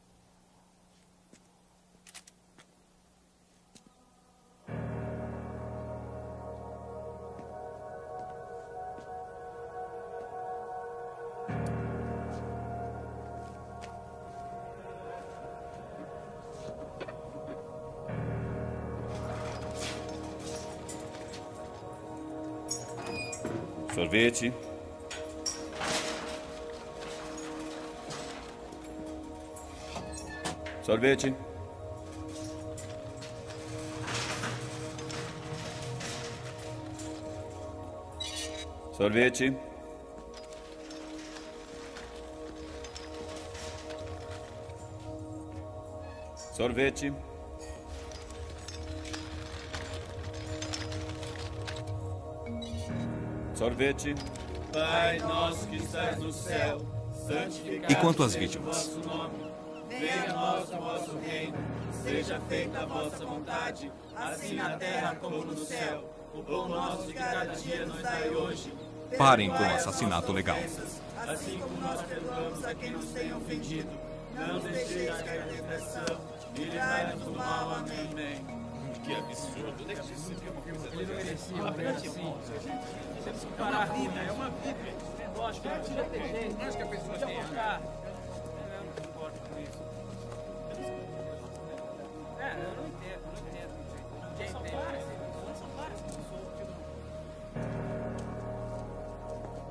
S20: Sorvete. Sorvete. Sorvete. Sorvete. Sorvete.
S22: Pai nosso que estás no céu, santificado
S1: E quanto às
S22: seja o
S1: vítimas?
S22: vosso nome. Venha a nós o vosso reino. Seja feita a vossa vontade, assim na terra como no céu. O pão nosso de cada dia nos dai hoje.
S1: Parem com o
S22: Perdoai as
S1: assassinato
S22: nossas
S1: legal.
S22: ofensas, assim como nós perdoamos a quem nos tem ofendido. Não nos deixeis cair na tentação, livrai-nos do mal. Amém.
S20: Que absurdo. Onde é que isso é uma coisa
S22: Ele não merecia,
S20: Ah,
S22: né?
S20: assim.
S22: Temos que parar a vida, é uma vida. Lógico, não precisa ter jeito. Acho que a pessoa tem. Eu não concordo com isso. Eu não entendo, Quem entende? São várias pessoas.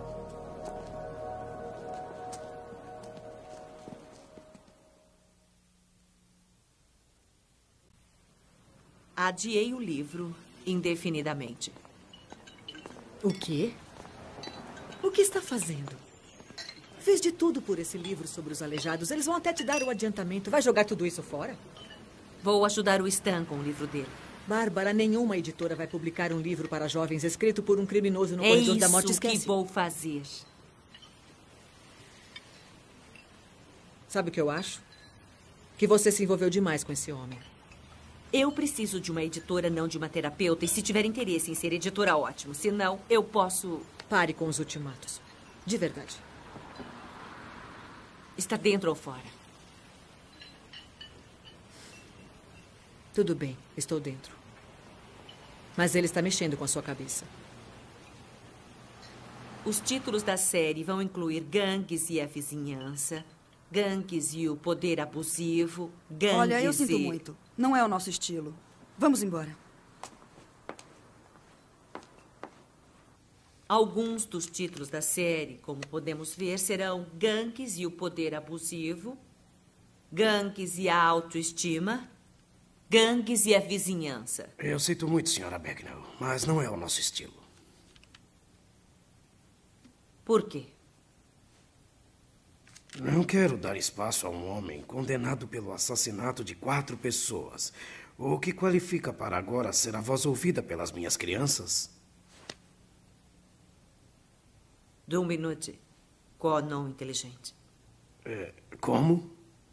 S5: Adiei o livro indefinidamente.
S6: O quê? O que está fazendo? Fez de tudo por esse livro sobre os aleijados. Eles vão até te dar o adiantamento. Vai jogar tudo isso fora?
S5: Vou ajudar o Stan com o livro dele.
S6: Bárbara, nenhuma editora vai publicar um livro para jovens escrito por um criminoso no corredor da morte.
S5: É isso que vou fazer.
S6: Sabe o que eu acho? Que você se envolveu demais com esse homem.
S5: Eu preciso de uma editora, não de uma terapeuta. E se tiver interesse em ser editora, ótimo. Se não, eu posso...
S6: Pare com os ultimatos. De verdade.
S5: Está dentro ou fora?
S6: Tudo bem, estou dentro. Mas ele está mexendo com a sua cabeça.
S5: Os títulos da série vão incluir Gangues e a Vizinhança, Gangues e o Poder Abusivo, Gangues.
S16: Olha, eu sinto muito. Não é o nosso estilo. Vamos embora.
S5: Alguns dos títulos da série, como podemos ver, serão Gangues e o Poder Abusivo, Gangues e a Autoestima, Gangues e a Vizinhança.
S2: Eu sinto muito, senhora Becknell, mas não é o nosso estilo.
S5: Por quê?
S2: Não quero dar espaço a um homem condenado pelo assassinato de 4 pessoas, o que qualifica para agora ser a voz ouvida pelas minhas crianças.
S5: Do minute, qual não inteligente.
S2: Como?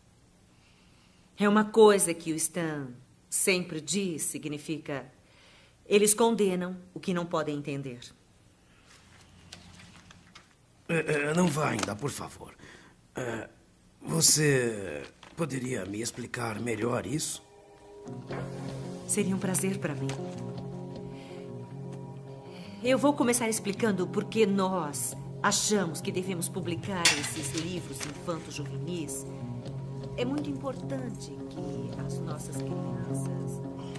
S5: É uma coisa que o Stan sempre diz, significa... Eles condenam o que não podem entender.
S2: Não vá ainda, por favor. Você poderia me explicar melhor isso?
S5: Seria um prazer para mim. Eu vou começar explicando por que nós achamos que devemos publicar esses livros infanto-juvenis. É muito importante que as nossas crianças...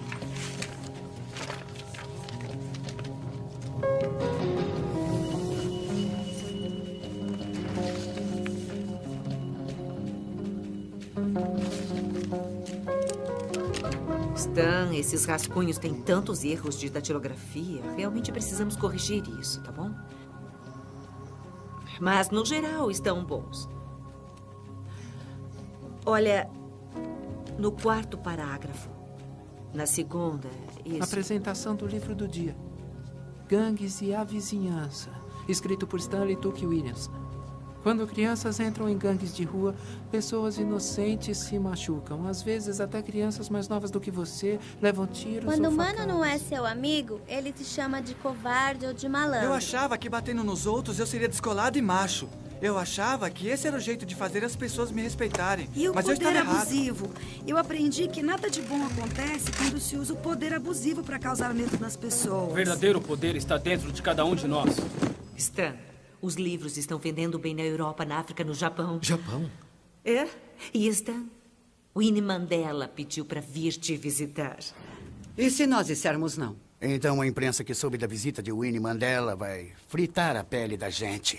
S5: Stan, esses rascunhos têm tantos erros de datilografia. Realmente precisamos corrigir isso, tá bom? Mas, no geral, estão bons. Olha, no 4º parágrafo, na segunda, isso...
S22: Apresentação do livro do dia. Gangues e a Vizinhança. Escrito por Stanley Tucci Williams. Quando crianças entram em gangues de rua, pessoas inocentes se machucam. Às vezes, até crianças mais novas do que você levam tiros
S13: Quando
S22: ou
S13: o mano
S22: facadas.
S13: não é seu amigo, ele te chama de covarde ou de malandro.
S10: Eu achava que batendo nos outros eu seria descolado e macho. Eu achava que esse era o jeito de fazer as pessoas me respeitarem.
S16: E o
S10: mas eu
S16: poder
S10: estava errado.
S16: abusivo? Eu aprendi que nada de bom acontece quando se usa o poder abusivo para causar medo nas pessoas.
S22: O verdadeiro poder está dentro de cada um de nós.
S5: Stan, os livros estão vendendo bem na Europa, na África, no Japão.
S4: Japão?
S5: É? E Stan, Winnie Mandela pediu para vir te visitar.
S7: E se nós dissermos não?
S12: Então a imprensa que soube da visita de Winnie Mandela vai fritar a pele da gente.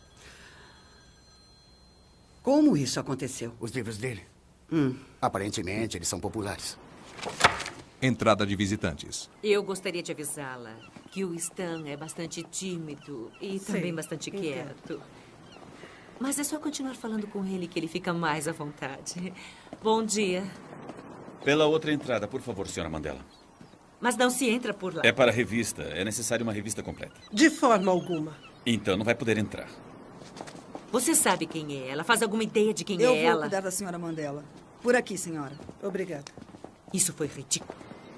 S7: Como isso aconteceu?
S12: Os livros dele? Aparentemente, eles são populares.
S1: Entrada de visitantes.
S5: Eu gostaria de avisá-la que o Stan é bastante tímido e também bastante quieto. Mas é só continuar falando com ele que ele fica mais à vontade. Bom dia.
S11: Pela outra entrada, por favor, senhora Mandela.
S5: Mas não se entra por lá.
S11: É para a revista. É necessário uma revista completa.
S21: De forma alguma.
S11: Então, não vai poder entrar.
S5: Você sabe quem é ela? Faz alguma ideia de quem
S16: Eu
S5: é
S16: vou
S5: ela?
S16: cuidar da senhora Mandela. Por aqui, senhora.
S21: Obrigada.
S5: Isso foi ridículo.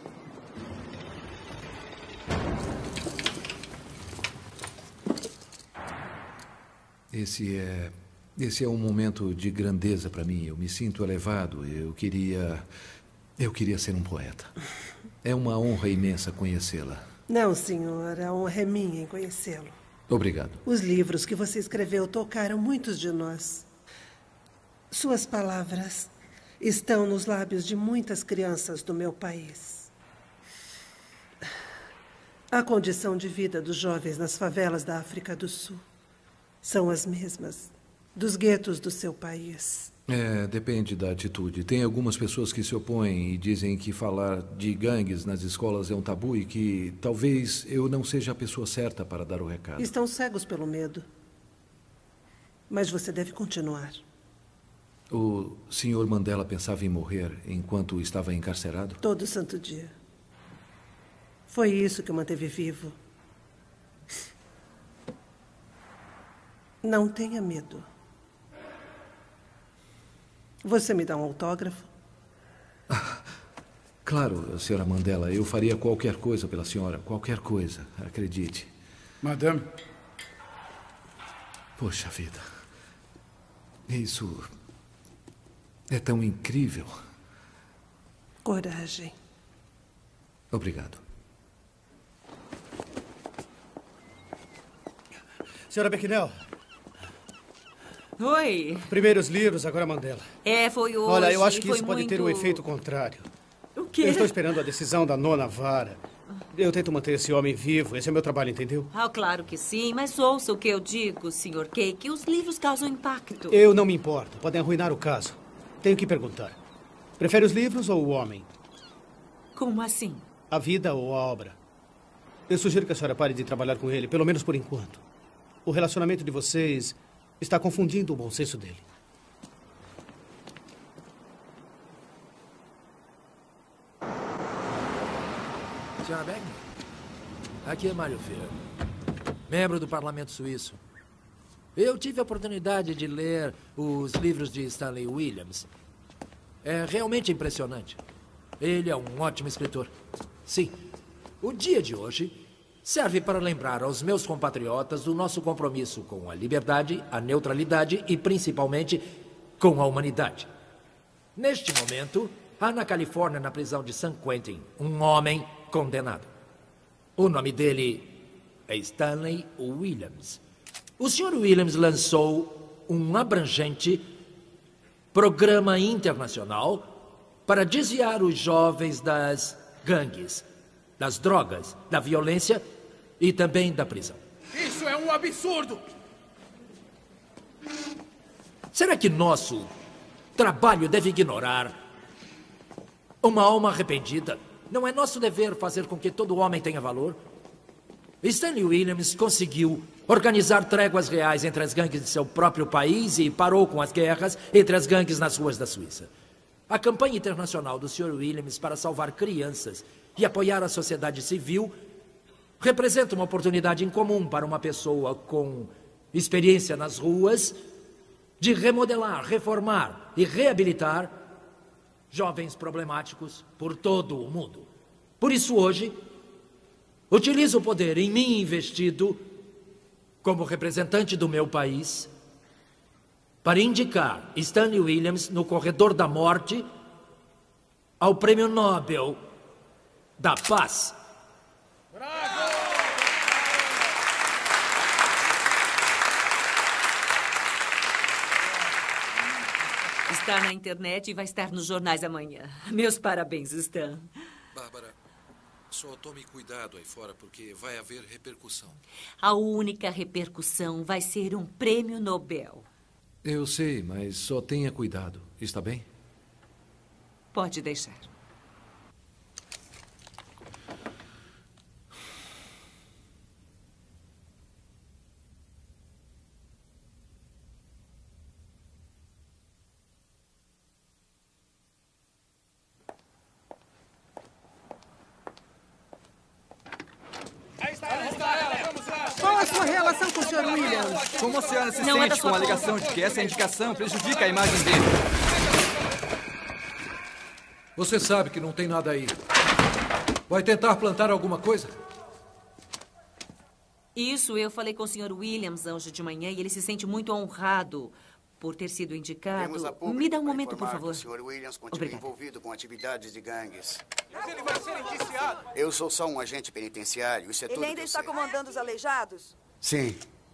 S4: Esse é um momento de grandeza para mim. Eu me sinto elevado. Eu queria ser um poeta. É uma honra imensa conhecê-la.
S21: Não, senhor. A honra é minha em conhecê-lo.
S4: Obrigado.
S21: Os livros que você escreveu tocaram muitos de nós. Suas palavras estão nos lábios de muitas crianças do meu país. A condição de vida dos jovens nas favelas da África do Sul são as mesmas dos guetos do seu país.
S4: Depende da atitude. Tem algumas pessoas que se opõem e dizem que falar de gangues nas escolas é um tabu e que talvez eu não seja a pessoa certa para dar o recado.
S21: Estão cegos pelo medo. Mas você deve continuar.
S4: O Sr. Mandela pensava em morrer enquanto estava encarcerado?
S21: Todo santo dia. Foi isso que o manteve vivo. Não tenha medo. Você me dá um autógrafo?
S4: Claro, Sra. Mandela. Eu faria qualquer coisa pela senhora. Qualquer coisa, acredite.
S8: Madame.
S4: Poxa vida. Isso é tão incrível.
S21: Coragem.
S4: Obrigado.
S14: Senhora Becquinel.
S5: Oi.
S14: Primeiros livros, agora Mandela.
S5: Foi hoje.
S14: Olha, eu acho que
S5: foi
S14: isso pode ter um efeito contrário.
S5: O quê?
S14: Eu estou esperando a decisão da nona vara. Eu tento manter esse homem vivo. Esse é o meu trabalho, entendeu?
S5: Claro que sim, mas ouça o que eu digo, Sr. Cake. Os livros causam impacto.
S14: Eu não me importo. Podem arruinar o caso. Tenho que perguntar. Prefere os livros ou o homem?
S5: Como assim?
S14: A vida ou a obra? Eu sugiro que a senhora pare de trabalhar com ele, pelo menos por enquanto. O relacionamento de vocês está confundindo o bom senso dele.
S3: Sra. Beckner, aqui é Mário Fehr, membro do Parlamento Suíço. Eu tive a oportunidade de ler os livros de Stanley Williams. É realmente impressionante. Ele é um ótimo escritor. Sim, o dia de hoje serve para lembrar aos meus compatriotas do nosso compromisso com a liberdade, a neutralidade e, principalmente, com a humanidade. Neste momento, há na Califórnia, na prisão de San Quentin, um homem condenado. O nome dele é Stanley Williams. O Sr. Williams lançou um abrangente programa internacional para desviar os jovens das gangues, das drogas, da violência e também da prisão.
S22: Isso é um absurdo!
S3: Será que nosso trabalho deve ignorar uma alma arrependida? Não é nosso dever fazer com que todo homem tenha valor? Stanley Williams conseguiu organizar tréguas reais entre as gangues de seu próprio país e parou com as guerras entre as gangues nas ruas da Suíça. A campanha internacional do Sr. Williams para salvar crianças e apoiar a sociedade civil representa uma oportunidade incomum para uma pessoa com experiência nas ruas de remodelar, reformar e reabilitar jovens problemáticos por todo o mundo. Por isso, hoje, utilizo o poder em mim investido como representante do meu país para indicar Stanley Williams no corredor da morte ao Prêmio Nobel da Paz.
S5: Está na internet e vai estar nos jornais amanhã. Meus parabéns, Stan.
S4: Bárbara, só tome cuidado aí fora, porque vai haver repercussão.
S5: A única repercussão vai ser um prêmio Nobel.
S4: Eu sei, mas só tenha cuidado. Está bem?
S5: Pode deixar.
S21: Qual a sua relação com o Sr. Williams?
S10: Como a senhora se sente com a alegação de que essa indicação prejudica a imagem dele?
S4: Você sabe que não tem nada aí. Vai tentar plantar alguma coisa?
S5: Isso, eu falei com o Sr. Williams hoje de manhã e ele se sente muito honrado por ter sido indicado. Me dá um momento, por favor.
S12: O Sr. Williams continua
S5: Obrigada.
S12: envolvido com atividades de gangues.
S16: Mas ele vai ser indiciado.
S12: Eu sou só um agente penitenciário. Isso é tudo
S16: Ele ainda
S12: que eu
S16: está
S12: sei.
S16: comandando os aleijados?
S12: Sim.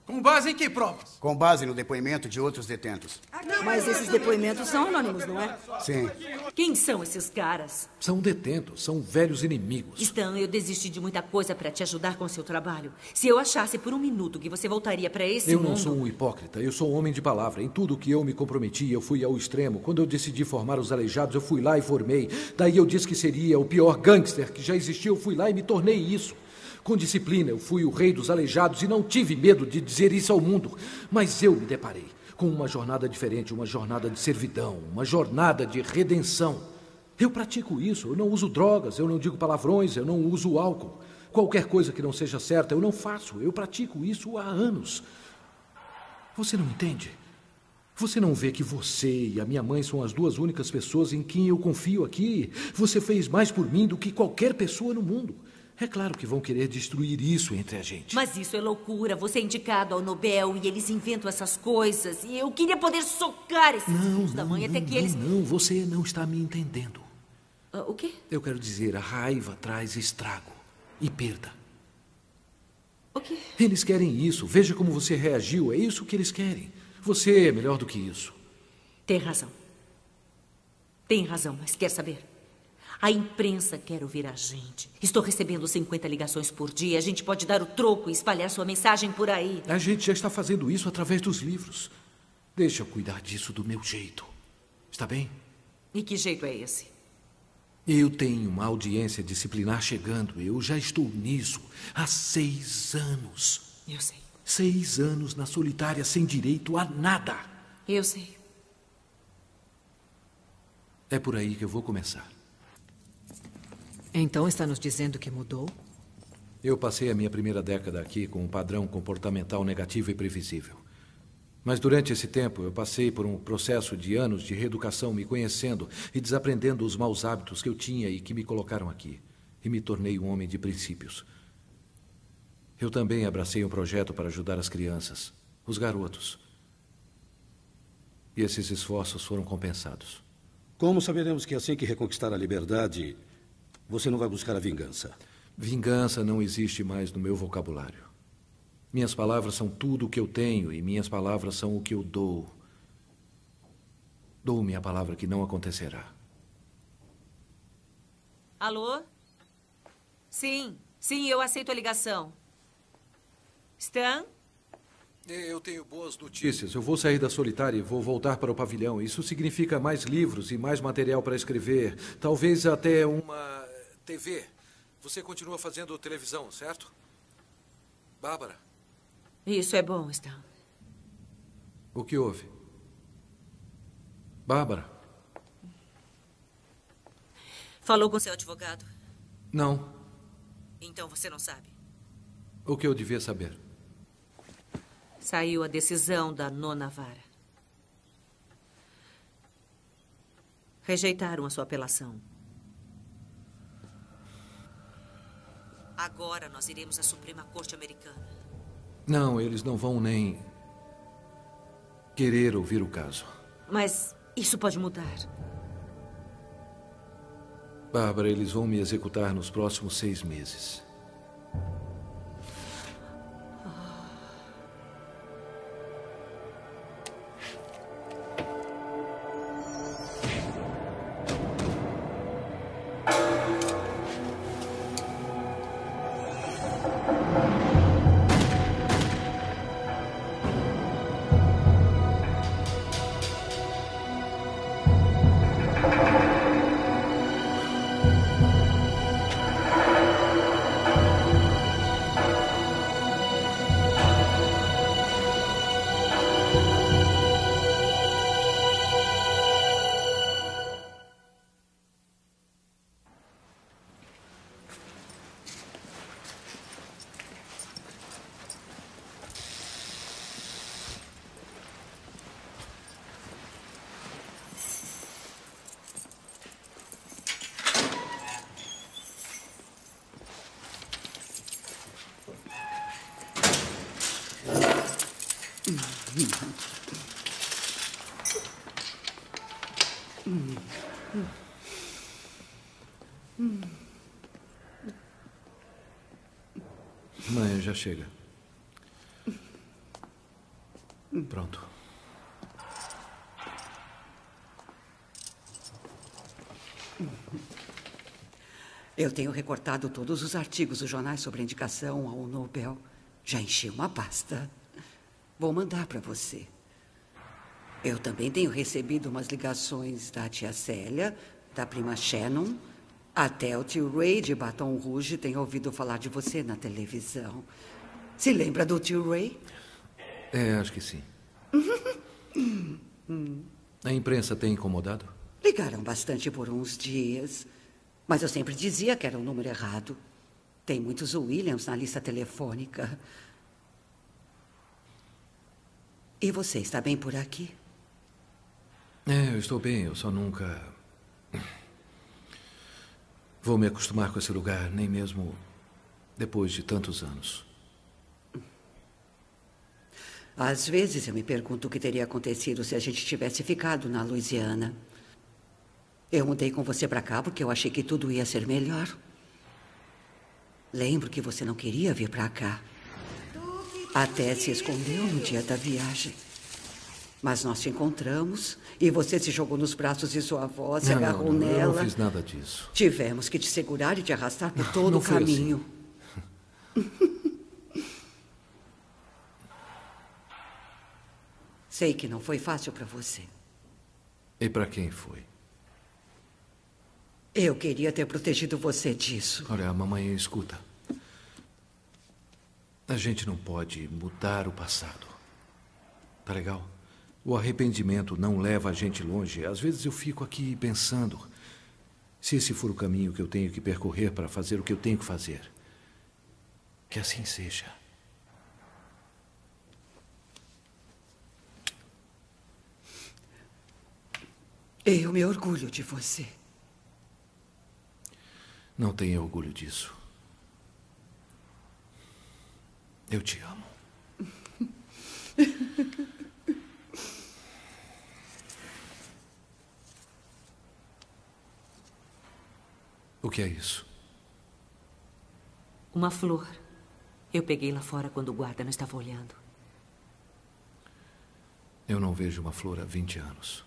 S8: Com base em que provas?
S12: Com base no depoimento de outros detentos.
S16: Mas esses depoimentos são anônimos, não é?
S12: Sim.
S5: Quem são esses caras?
S4: São detentos, são velhos inimigos.
S5: Stan, eu desisti de muita coisa para te ajudar com seu trabalho. Se eu achasse por um minuto que você voltaria para esse mundo...
S4: Eu não sou um hipócrita, eu sou um homem de palavra. Em tudo que eu me comprometi, eu fui ao extremo. Quando eu decidi formar os Aleijados, eu fui lá e formei. Daí eu disse que seria o pior gangster que já existiu. Eu fui lá e me tornei isso. Com disciplina, eu fui o rei dos aleijados e não tive medo de dizer isso ao mundo. Mas eu me deparei com uma jornada diferente, uma jornada de servidão, uma jornada de redenção. Eu pratico isso, eu não uso drogas, eu não digo palavrões, eu não uso álcool. Qualquer coisa que não seja certa, eu não faço. Eu pratico isso há anos. Você não entende? Você não vê que você e a minha mãe são as duas únicas pessoas em quem eu confio aqui? Você fez mais por mim do que qualquer pessoa no mundo. É claro que vão querer destruir isso entre a gente.
S5: Mas isso é loucura. Você é indicado ao Nobel e eles inventam essas coisas. E eu queria poder socar esses filhos da mãe até que eles...
S4: Não, você não está me entendendo.
S5: O quê?
S4: Eu quero dizer, a raiva traz estrago e perda.
S5: O quê?
S4: Eles querem isso. Veja como você reagiu. É isso que eles querem. Você é melhor do que isso.
S5: Tem razão. Tem razão, mas quer saber? A imprensa quer ouvir a gente. Estou recebendo 50 ligações por dia. A gente pode dar o troco e espalhar sua mensagem por aí.
S4: A gente já está fazendo isso através dos livros. Deixa eu cuidar disso do meu jeito. Está bem?
S5: E que jeito é esse?
S4: Eu tenho uma audiência disciplinar chegando. Eu já estou nisso há 6 anos.
S5: Eu sei.
S4: 6 anos na solitária sem direito a nada.
S5: Eu sei.
S4: É por aí que eu vou começar.
S6: Então está nos dizendo que mudou?
S4: Eu passei a minha primeira década aqui com um padrão comportamental negativo e previsível. Mas durante esse tempo eu passei por um processo de anos de reeducação, me conhecendo e desaprendendo os maus hábitos que eu tinha e que me colocaram aqui. E me tornei um homem de princípios. Eu também abracei um projeto para ajudar as crianças, os garotos. E esses esforços foram compensados.
S9: Como saberemos que assim que reconquistar a liberdade, você não vai buscar a vingança?
S4: Vingança não existe mais no meu vocabulário. Minhas palavras são tudo o que eu tenho e minhas palavras são o que eu dou. Dou minha palavra que não acontecerá.
S5: Alô? Sim, eu aceito a ligação. Stan?
S4: Eu tenho boas notícias. Eu vou sair da solitária e vou voltar para o pavilhão. Isso significa mais livros e mais material para escrever. Talvez até uma TV. Você continua fazendo televisão, certo? Bárbara?
S5: Isso é bom, Stan.
S4: O que houve? Bárbara?
S5: Falou com seu advogado?
S4: Não.
S5: Então você não sabe.
S4: O que eu devia saber?
S5: Saiu a decisão da 9ª vara. Rejeitaram a sua apelação. Agora nós iremos à Suprema Corte Americana.
S4: Não, eles não vão nem querer ouvir o caso.
S5: Mas isso pode mudar.
S4: Bárbara, eles vão me executar nos próximos 6 meses. Mãe, já chega. Pronto.
S7: Eu tenho recortado todos os artigos dos jornais sobre a indicação ao Nobel. Já enchi uma pasta. Vou mandar para você. Eu também tenho recebido umas ligações da tia Célia, da prima Shannon. Até o tio Ray de Baton Rouge tem ouvido falar de você na televisão. Se lembra do tio Ray?
S4: Acho que sim. A imprensa tem incomodado?
S7: Ligaram bastante por uns dias. Mas eu sempre dizia que era um número errado. Tem muitos Williams na lista telefônica. E você está bem por aqui?
S4: Eu estou bem. Eu só nunca vou me acostumar com esse lugar, nem mesmo depois de tantos anos.
S7: Às vezes eu me pergunto o que teria acontecido se a gente tivesse ficado na Louisiana. Eu mudei com você para cá porque eu achei que tudo ia ser melhor. Lembro que você não queria vir para cá. Até se escondeu no dia da viagem. Mas nós te encontramos e você se jogou nos braços de sua avó, se agarrou nela.
S4: Eu não fiz nada disso.
S7: Tivemos que te segurar e te arrastar por todo o caminho. Sei que não foi fácil para você.
S4: E para quem foi?
S7: Eu queria ter protegido você disso.
S4: Olha, a mamãe escuta. A gente não pode mudar o passado. Tá legal? O arrependimento não leva a gente longe. Às vezes eu fico aqui pensando, se esse for o caminho que eu tenho que percorrer para fazer o que eu tenho que fazer, que assim seja.
S7: Eu me orgulho de você.
S4: Não tenha orgulho disso. Eu te amo. O que é isso?
S5: Uma flor. Eu peguei lá fora quando o guarda não estava olhando.
S4: Eu não vejo uma flor há 20 anos.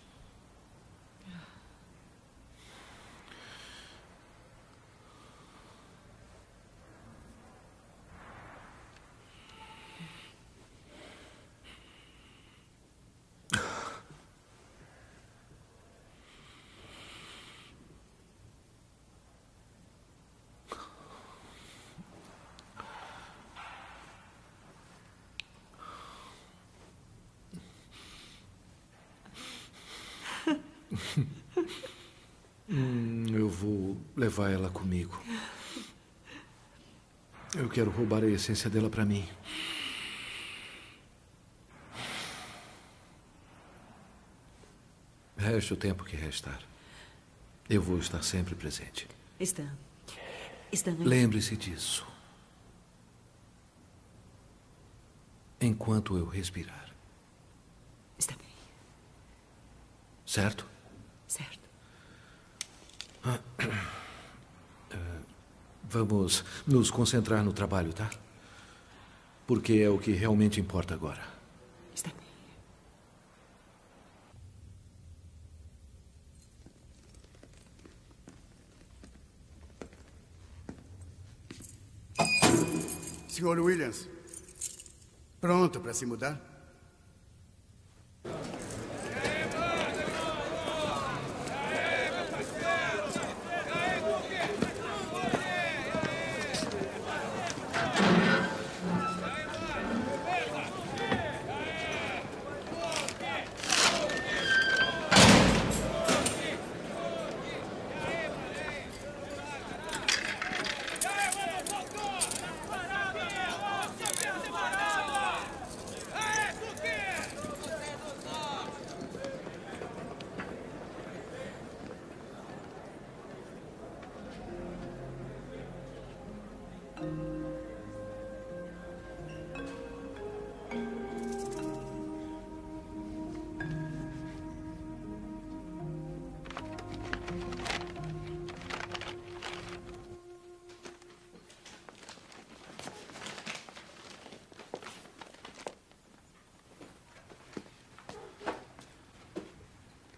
S4: Eu vou levar ela comigo. Eu quero roubar a essência dela para mim. Reste o tempo que restar. Eu vou estar sempre presente.
S5: Stan.
S4: Lembre-se disso. Enquanto eu respirar.
S5: Está bem.
S4: Certo?
S5: Certo.
S4: Vamos nos concentrar no trabalho, tá? Porque é o que realmente importa agora.
S5: Está bem.
S12: Sr. Williams, pronto para se mudar?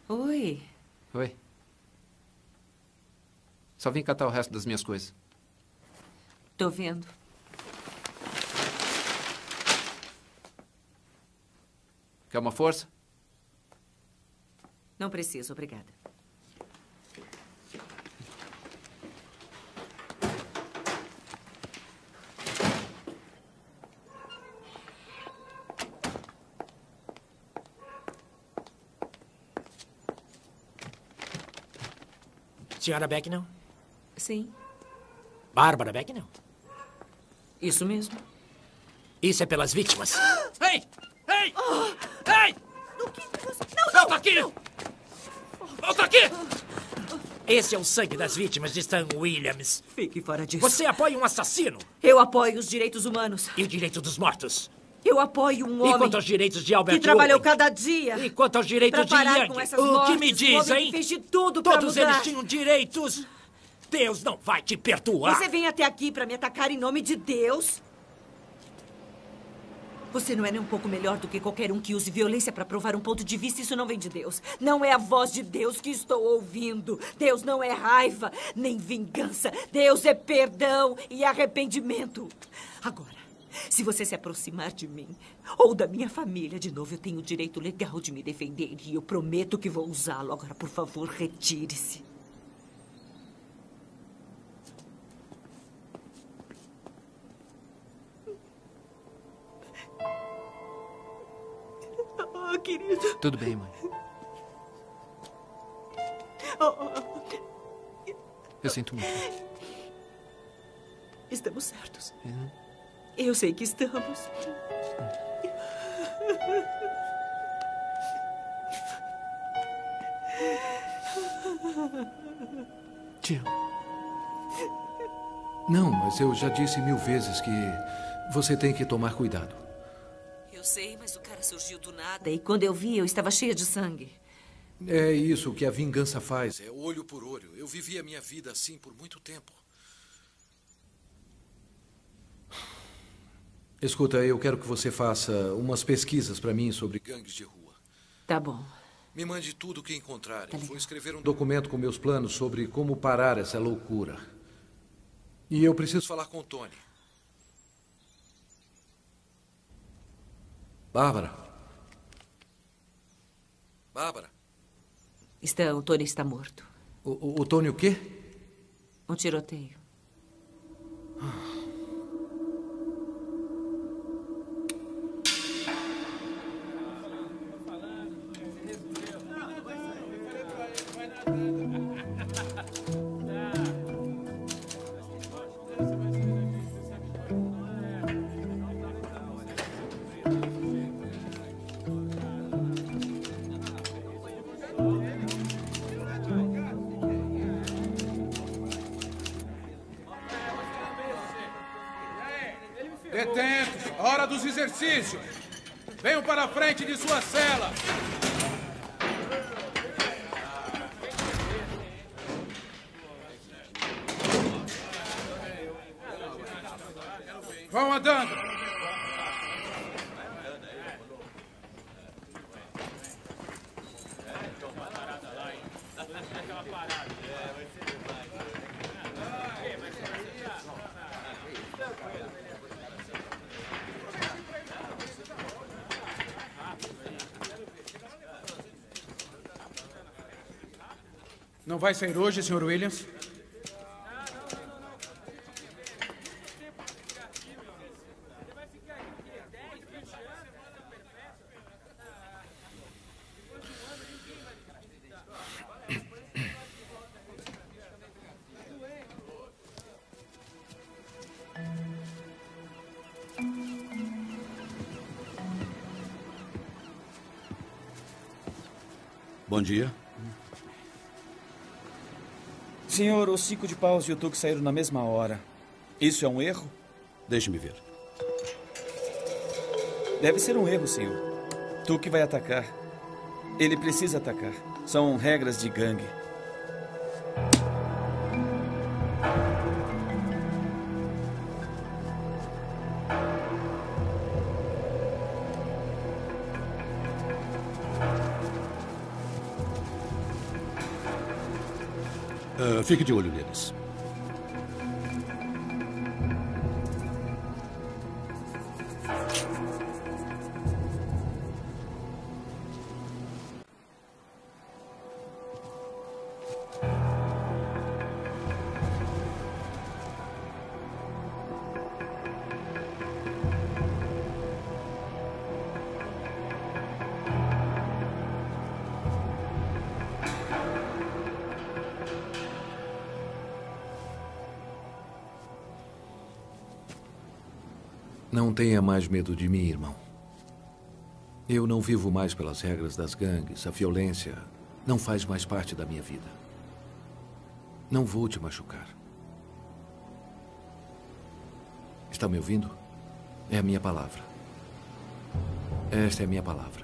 S5: Oi.
S18: Oi. Só vim catar o resto das minhas coisas.
S5: Tô vendo.
S18: Quer uma força?
S5: Não preciso, obrigada.
S15: Senhora Becknell?
S5: Sim.
S15: Bárbara Becknell?
S5: Isso mesmo.
S15: Isso é pelas vítimas.
S22: Ei! Ei! Ei!
S15: Volta aqui! Volta aqui! Esse é o sangue das vítimas de Stan Williams.
S5: Fique fora disso.
S15: Você apoia um assassino.
S5: Eu apoio os direitos humanos.
S15: E o direito dos mortos.
S5: Eu apoio um homem...
S15: E quanto aos direitos de Albert
S5: que trabalhou
S15: Owen?
S5: cada dia...
S15: E quanto aos direitos de
S5: parar
S15: Yang?
S5: com essas
S15: O que
S5: mortes,
S15: me
S5: um
S15: diz,
S5: homem
S15: hein?
S5: que fez de tudo pra
S15: Todos
S5: mudar.
S15: eles tinham direitos. Deus não vai te perdoar.
S5: Você vem até aqui pra me atacar em nome de Deus? Você não é nem um pouco melhor do que qualquer um que use violência para provar um ponto de vista. Isso não vem de Deus. Não é a voz de Deus que estou ouvindo. Deus não é raiva, nem vingança. Deus é perdão e arrependimento. Agora, se você se aproximar de mim ou da minha família de novo, eu tenho o direito legal de me defender e eu prometo que vou usá-lo. Agora, por favor, retire-se. Oh, querido.
S18: Tudo bem, mãe. Eu sinto muito.
S5: Estamos certos.
S18: Uhum.
S5: Eu sei que estamos.
S4: Te amo. Não, mas eu já disse 1000 vezes que você tem que tomar cuidado.
S5: Eu sei, mas o cara surgiu do nada. E quando eu vi, eu estava cheia de sangue.
S4: É isso que a vingança faz. É olho por olho. Eu vivi a minha vida assim por muito tempo. Escuta, eu quero que você faça umas pesquisas para mim sobre gangues de rua.
S5: Tá bom.
S4: Me mande tudo o que encontrar. Eu vou escrever um documento com meus planos sobre como parar essa loucura. E eu preciso falar com o Tony. Bárbara. Bárbara.
S5: O Tony está morto.
S4: O Tony o quê?
S5: Um tiroteio.
S8: Detentos, hora dos exercícios. Venham para a frente de sua cela. Vão andando. Não vai sair hoje, Sr. Williams?
S9: Bom dia.
S20: Senhor, os 5 de paus e o Tuque saíram na mesma hora. Isso é um erro?
S9: Deixe-me ver.
S20: Deve ser um erro, senhor. Tuque vai atacar. Ele precisa atacar. São regras de gangue.
S9: Fique de olho neles.
S4: Não tenha mais medo de mim, irmão. Eu não vivo mais pelas regras das gangues. A violência não faz mais parte da minha vida. Não vou te machucar. Está me ouvindo? É a minha palavra. Esta é a minha palavra.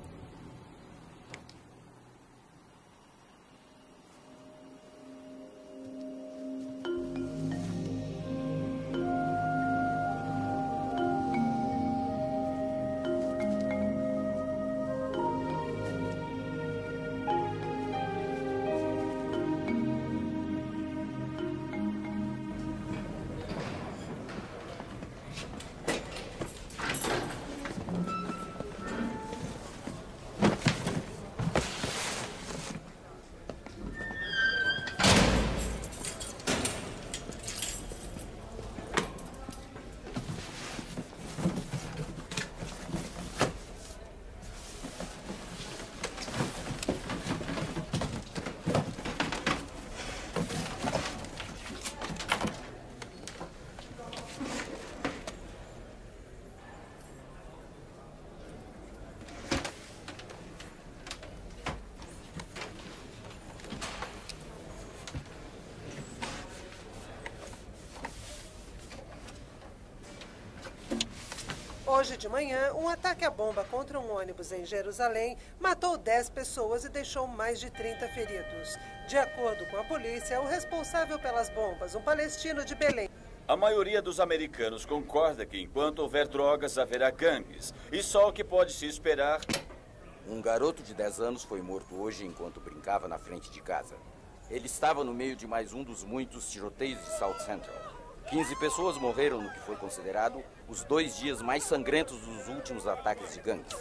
S21: Hoje de manhã, um ataque à bomba contra um ônibus em Jerusalém matou 10 pessoas e deixou mais de 30 feridos. De acordo com a polícia, o responsável pelas bombas, um palestino de Belém.
S17: A maioria dos americanos concorda que enquanto houver drogas, haverá gangues. E só o que pode se esperar...
S19: Um garoto de 10 anos foi morto hoje enquanto brincava na frente de casa. Ele estava no meio de mais um dos muitos tiroteios de South Central. 15 pessoas morreram no que foi considerado os 2 dias mais sangrentos dos últimos ataques de gangues.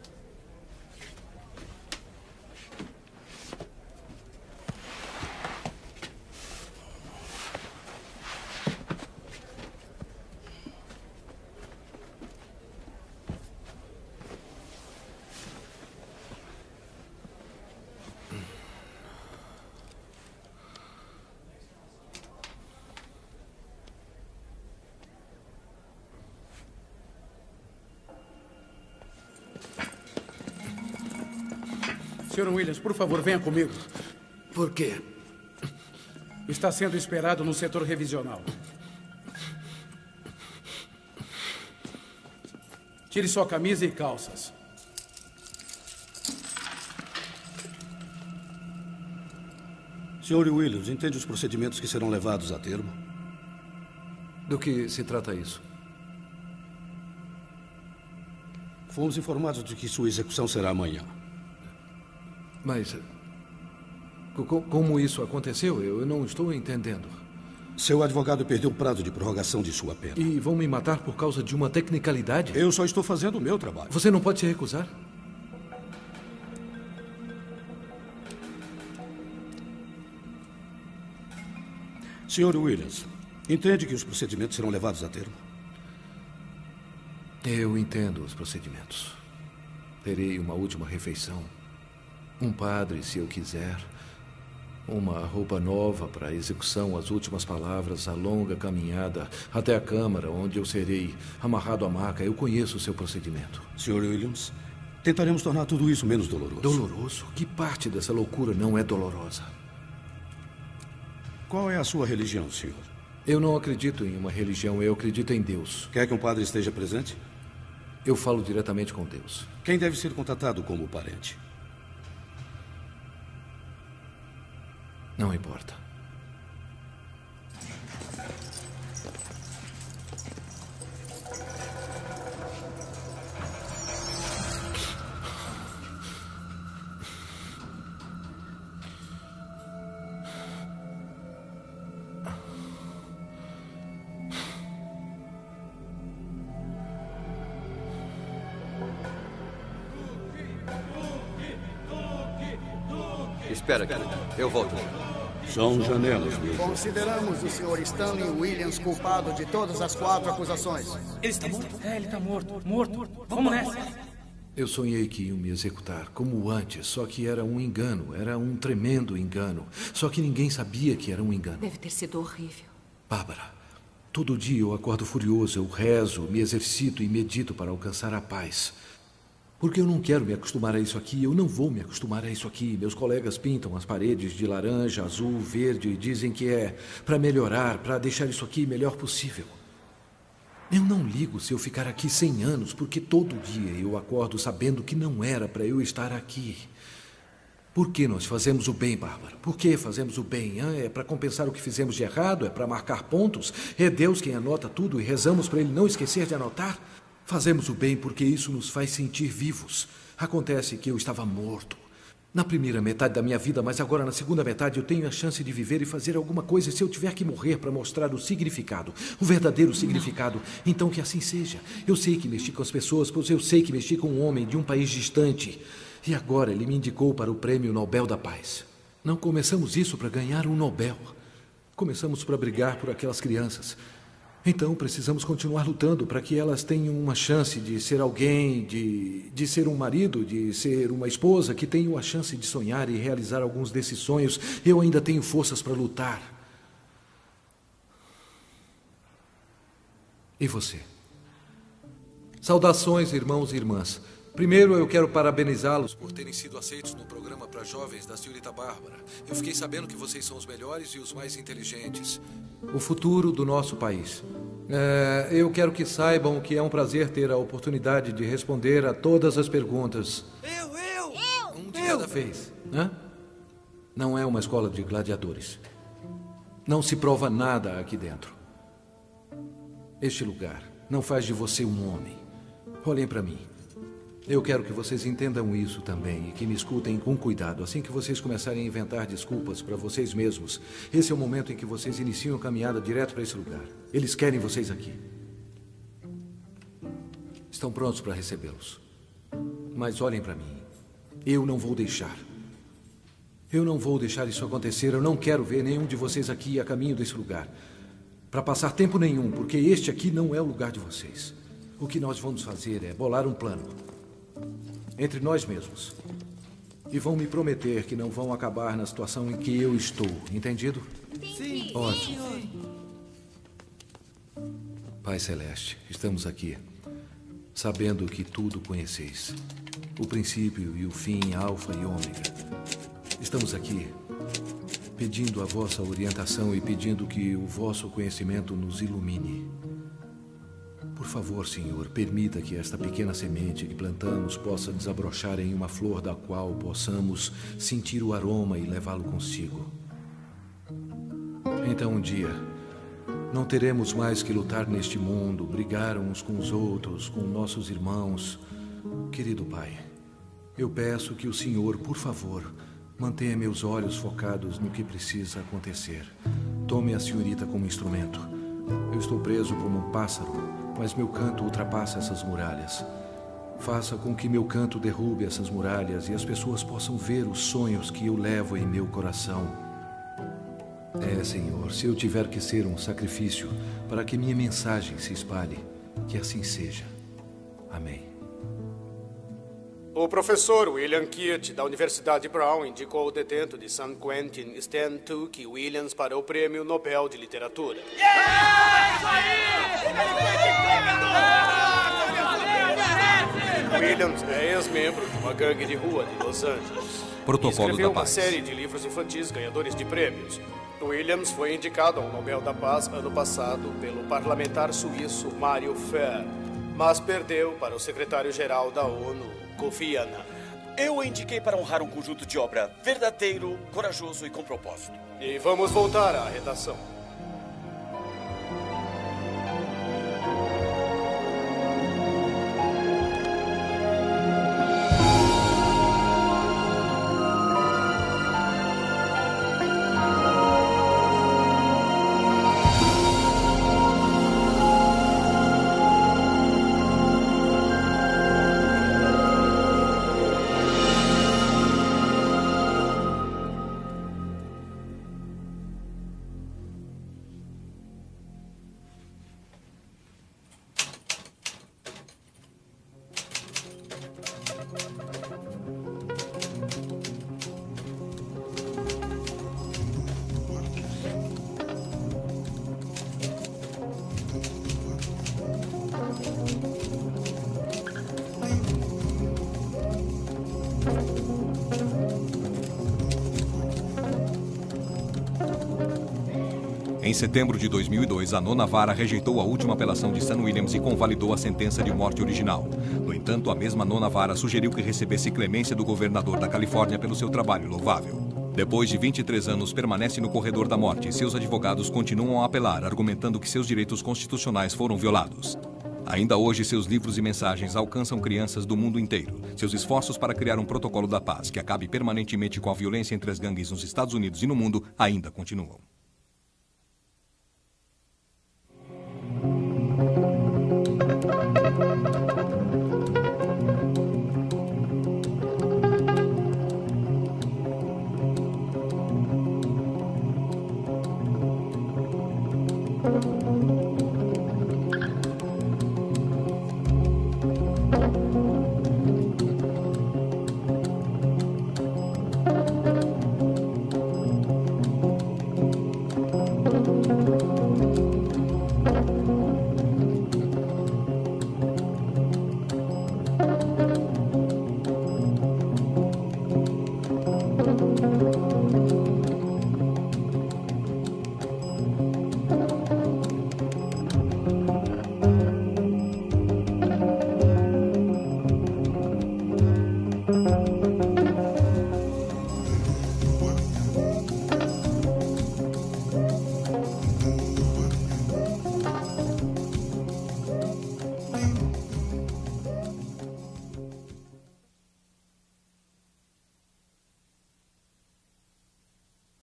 S8: Sr. Williams, por favor, venha comigo.
S3: Por quê?
S8: Está sendo esperado no setor revisional. Tire sua camisa e calças.
S9: Sr. Williams, entende os procedimentos que serão levados a termo?
S4: Do que se trata isso?
S9: Fomos informados de que sua execução será amanhã.
S4: Mas como isso aconteceu? Eu não estou entendendo.
S9: Seu advogado perdeu o prazo de prorrogação de sua pena.
S4: E vão me matar por causa de uma tecnicalidade?
S9: Eu só estou fazendo o meu trabalho.
S4: Você não pode se recusar?
S9: Sr. Williams, entende que os procedimentos serão levados a termo?
S4: Eu entendo os procedimentos. Terei uma última refeição. Um padre, se eu quiser. Uma roupa nova para a execução, as últimas palavras, a longa caminhada até a câmara, onde eu serei amarrado à maca. Eu conheço o seu procedimento.
S9: Sr. Williams, tentaremos tornar tudo isso menos doloroso.
S4: Doloroso? Que parte dessa loucura não é dolorosa?
S9: Qual é a sua religião, senhor?
S4: Eu não acredito em uma religião, eu acredito em Deus.
S9: Quer que um padre esteja presente?
S4: Eu falo diretamente com Deus.
S9: Quem deve ser contatado como parente?
S4: Não importa.
S2: Espera aqui. Eu volto.
S9: São janelas, Wilson.
S12: Consideramos o Sr. Stanley Williams culpado de todas as 4 acusações.
S15: Ele está morto? É, ele está morto. Morto. Vamos nessa.
S4: Eu sonhei que iam me executar, como antes, só que era um engano. Era um tremendo engano. Só que ninguém sabia que era um engano.
S5: Deve ter sido horrível.
S4: Bárbara, todo dia eu acordo furioso, eu rezo, me exercito e medito para alcançar a paz. Porque eu não quero me acostumar a isso aqui, eu não vou me acostumar a isso aqui. Meus colegas pintam as paredes de laranja, azul, verde e dizem que é para melhorar, para deixar isso aqui melhor possível. Eu não ligo se eu ficar aqui 100 anos, porque todo dia eu acordo sabendo que não era para eu estar aqui. Por que nós fazemos o bem, Bárbara? Por que fazemos o bem? É para compensar o que fizemos de errado? É para marcar pontos? É Deus quem anota tudo e rezamos para Ele não esquecer de anotar? Fazemos o bem porque isso nos faz sentir vivos. Acontece que eu estava morto na primeira metade da minha vida, mas agora na segunda metade eu tenho a chance de viver e fazer alguma coisa. Se eu tiver que morrer para mostrar o significado, o verdadeiro significado, então que assim seja. Eu sei que mexi com as pessoas, pois eu sei que mexi com um homem de um país distante. E agora ele me indicou para o Prêmio Nobel da Paz. Não começamos isso para ganhar um Nobel. Começamos para brigar por aquelas crianças. Então precisamos continuar lutando para que elas tenham uma chance de ser alguém, de ser um marido, de ser uma esposa, que tenham a chance de sonhar e realizar alguns desses sonhos. Eu ainda tenho forças para lutar. E você? Saudações, irmãos e irmãs. Primeiro, eu quero parabenizá-los por terem sido aceitos no programa para jovens da senhorita Bárbara. Eu fiquei sabendo que vocês são os melhores e os mais inteligentes. O futuro do nosso país. Eu quero que saibam que é um prazer ter a oportunidade de responder a todas as perguntas. Um de cada vez. Não é uma escola de gladiadores. Não se prova nada aqui dentro. Este lugar não faz de você um homem. Olhem para mim. Eu quero que vocês entendam isso também e que me escutem com cuidado. Assim que vocês começarem a inventar desculpas para vocês mesmos, esse é o momento em que vocês iniciam a caminhada direto para esse lugar. Eles querem vocês aqui. Estão prontos para recebê-los. Mas olhem para mim. Eu não vou deixar. Eu não vou deixar isso acontecer. Eu não quero ver nenhum de vocês aqui a caminho desse lugar. Para passar tempo nenhum, porque este aqui não é o lugar de vocês. O que nós vamos fazer é bolar um plano. Entre nós mesmos. E vão me prometer que não vão acabar na situação em que eu estou. Entendido?
S22: Sim.
S4: Ótimo. Pai Celeste, estamos aqui, sabendo que tudo conheceis. O princípio e o fim, alfa e ômega. Estamos aqui, pedindo a vossa orientação e pedindo que o vosso conhecimento nos ilumine. Por favor, Senhor, permita que esta pequena semente que plantamos possa desabrochar em uma flor da qual possamos sentir o aroma e levá-lo consigo. Então, um dia, não teremos mais que lutar neste mundo, brigar uns com os outros, com nossos irmãos. Querido Pai, eu peço que o Senhor, por favor, mantenha meus olhos focados no que precisa acontecer. Tome a senhorita como instrumento. Eu estou preso como um pássaro, mas meu canto ultrapassa essas muralhas. Faça com que meu canto derrube essas muralhas e as pessoas possam ver os sonhos que eu levo em meu coração. Senhor, se eu tiver que ser um sacrifício para que minha mensagem se espalhe, que assim seja. Amém.
S13: O professor William Keat, da Universidade Brown, indicou o detento de San Quentin, Stan Tookie Williams, para o Prêmio Nobel de Literatura. Williams é ex-membro de uma gangue de rua de Los Angeles.
S1: Protocolo
S13: escreveu
S1: da
S13: uma
S1: Paz.
S13: série de livros infantis ganhadores de prêmios. Williams foi indicado ao Nobel da Paz ano passado pelo parlamentar suíço Mario Ferr, mas perdeu para o secretário-geral da ONU, Kofi Annan.
S17: Eu o indiquei para honrar um conjunto de obra verdadeiro, corajoso e com propósito.
S13: E vamos voltar à redação.
S1: Em setembro de 2002, a nona vara rejeitou a última apelação de Sam Williams e convalidou a sentença de morte original. No entanto, a mesma nona vara sugeriu que recebesse clemência do governador da Califórnia pelo seu trabalho louvável. Depois de 23 anos, permanece no corredor da morte e seus advogados continuam a apelar, argumentando que seus direitos constitucionais foram violados. Ainda hoje, seus livros e mensagens alcançam crianças do mundo inteiro. Seus esforços para criar um protocolo da paz que acabe permanentemente com a violência entre as gangues nos Estados Unidos e no mundo ainda continuam.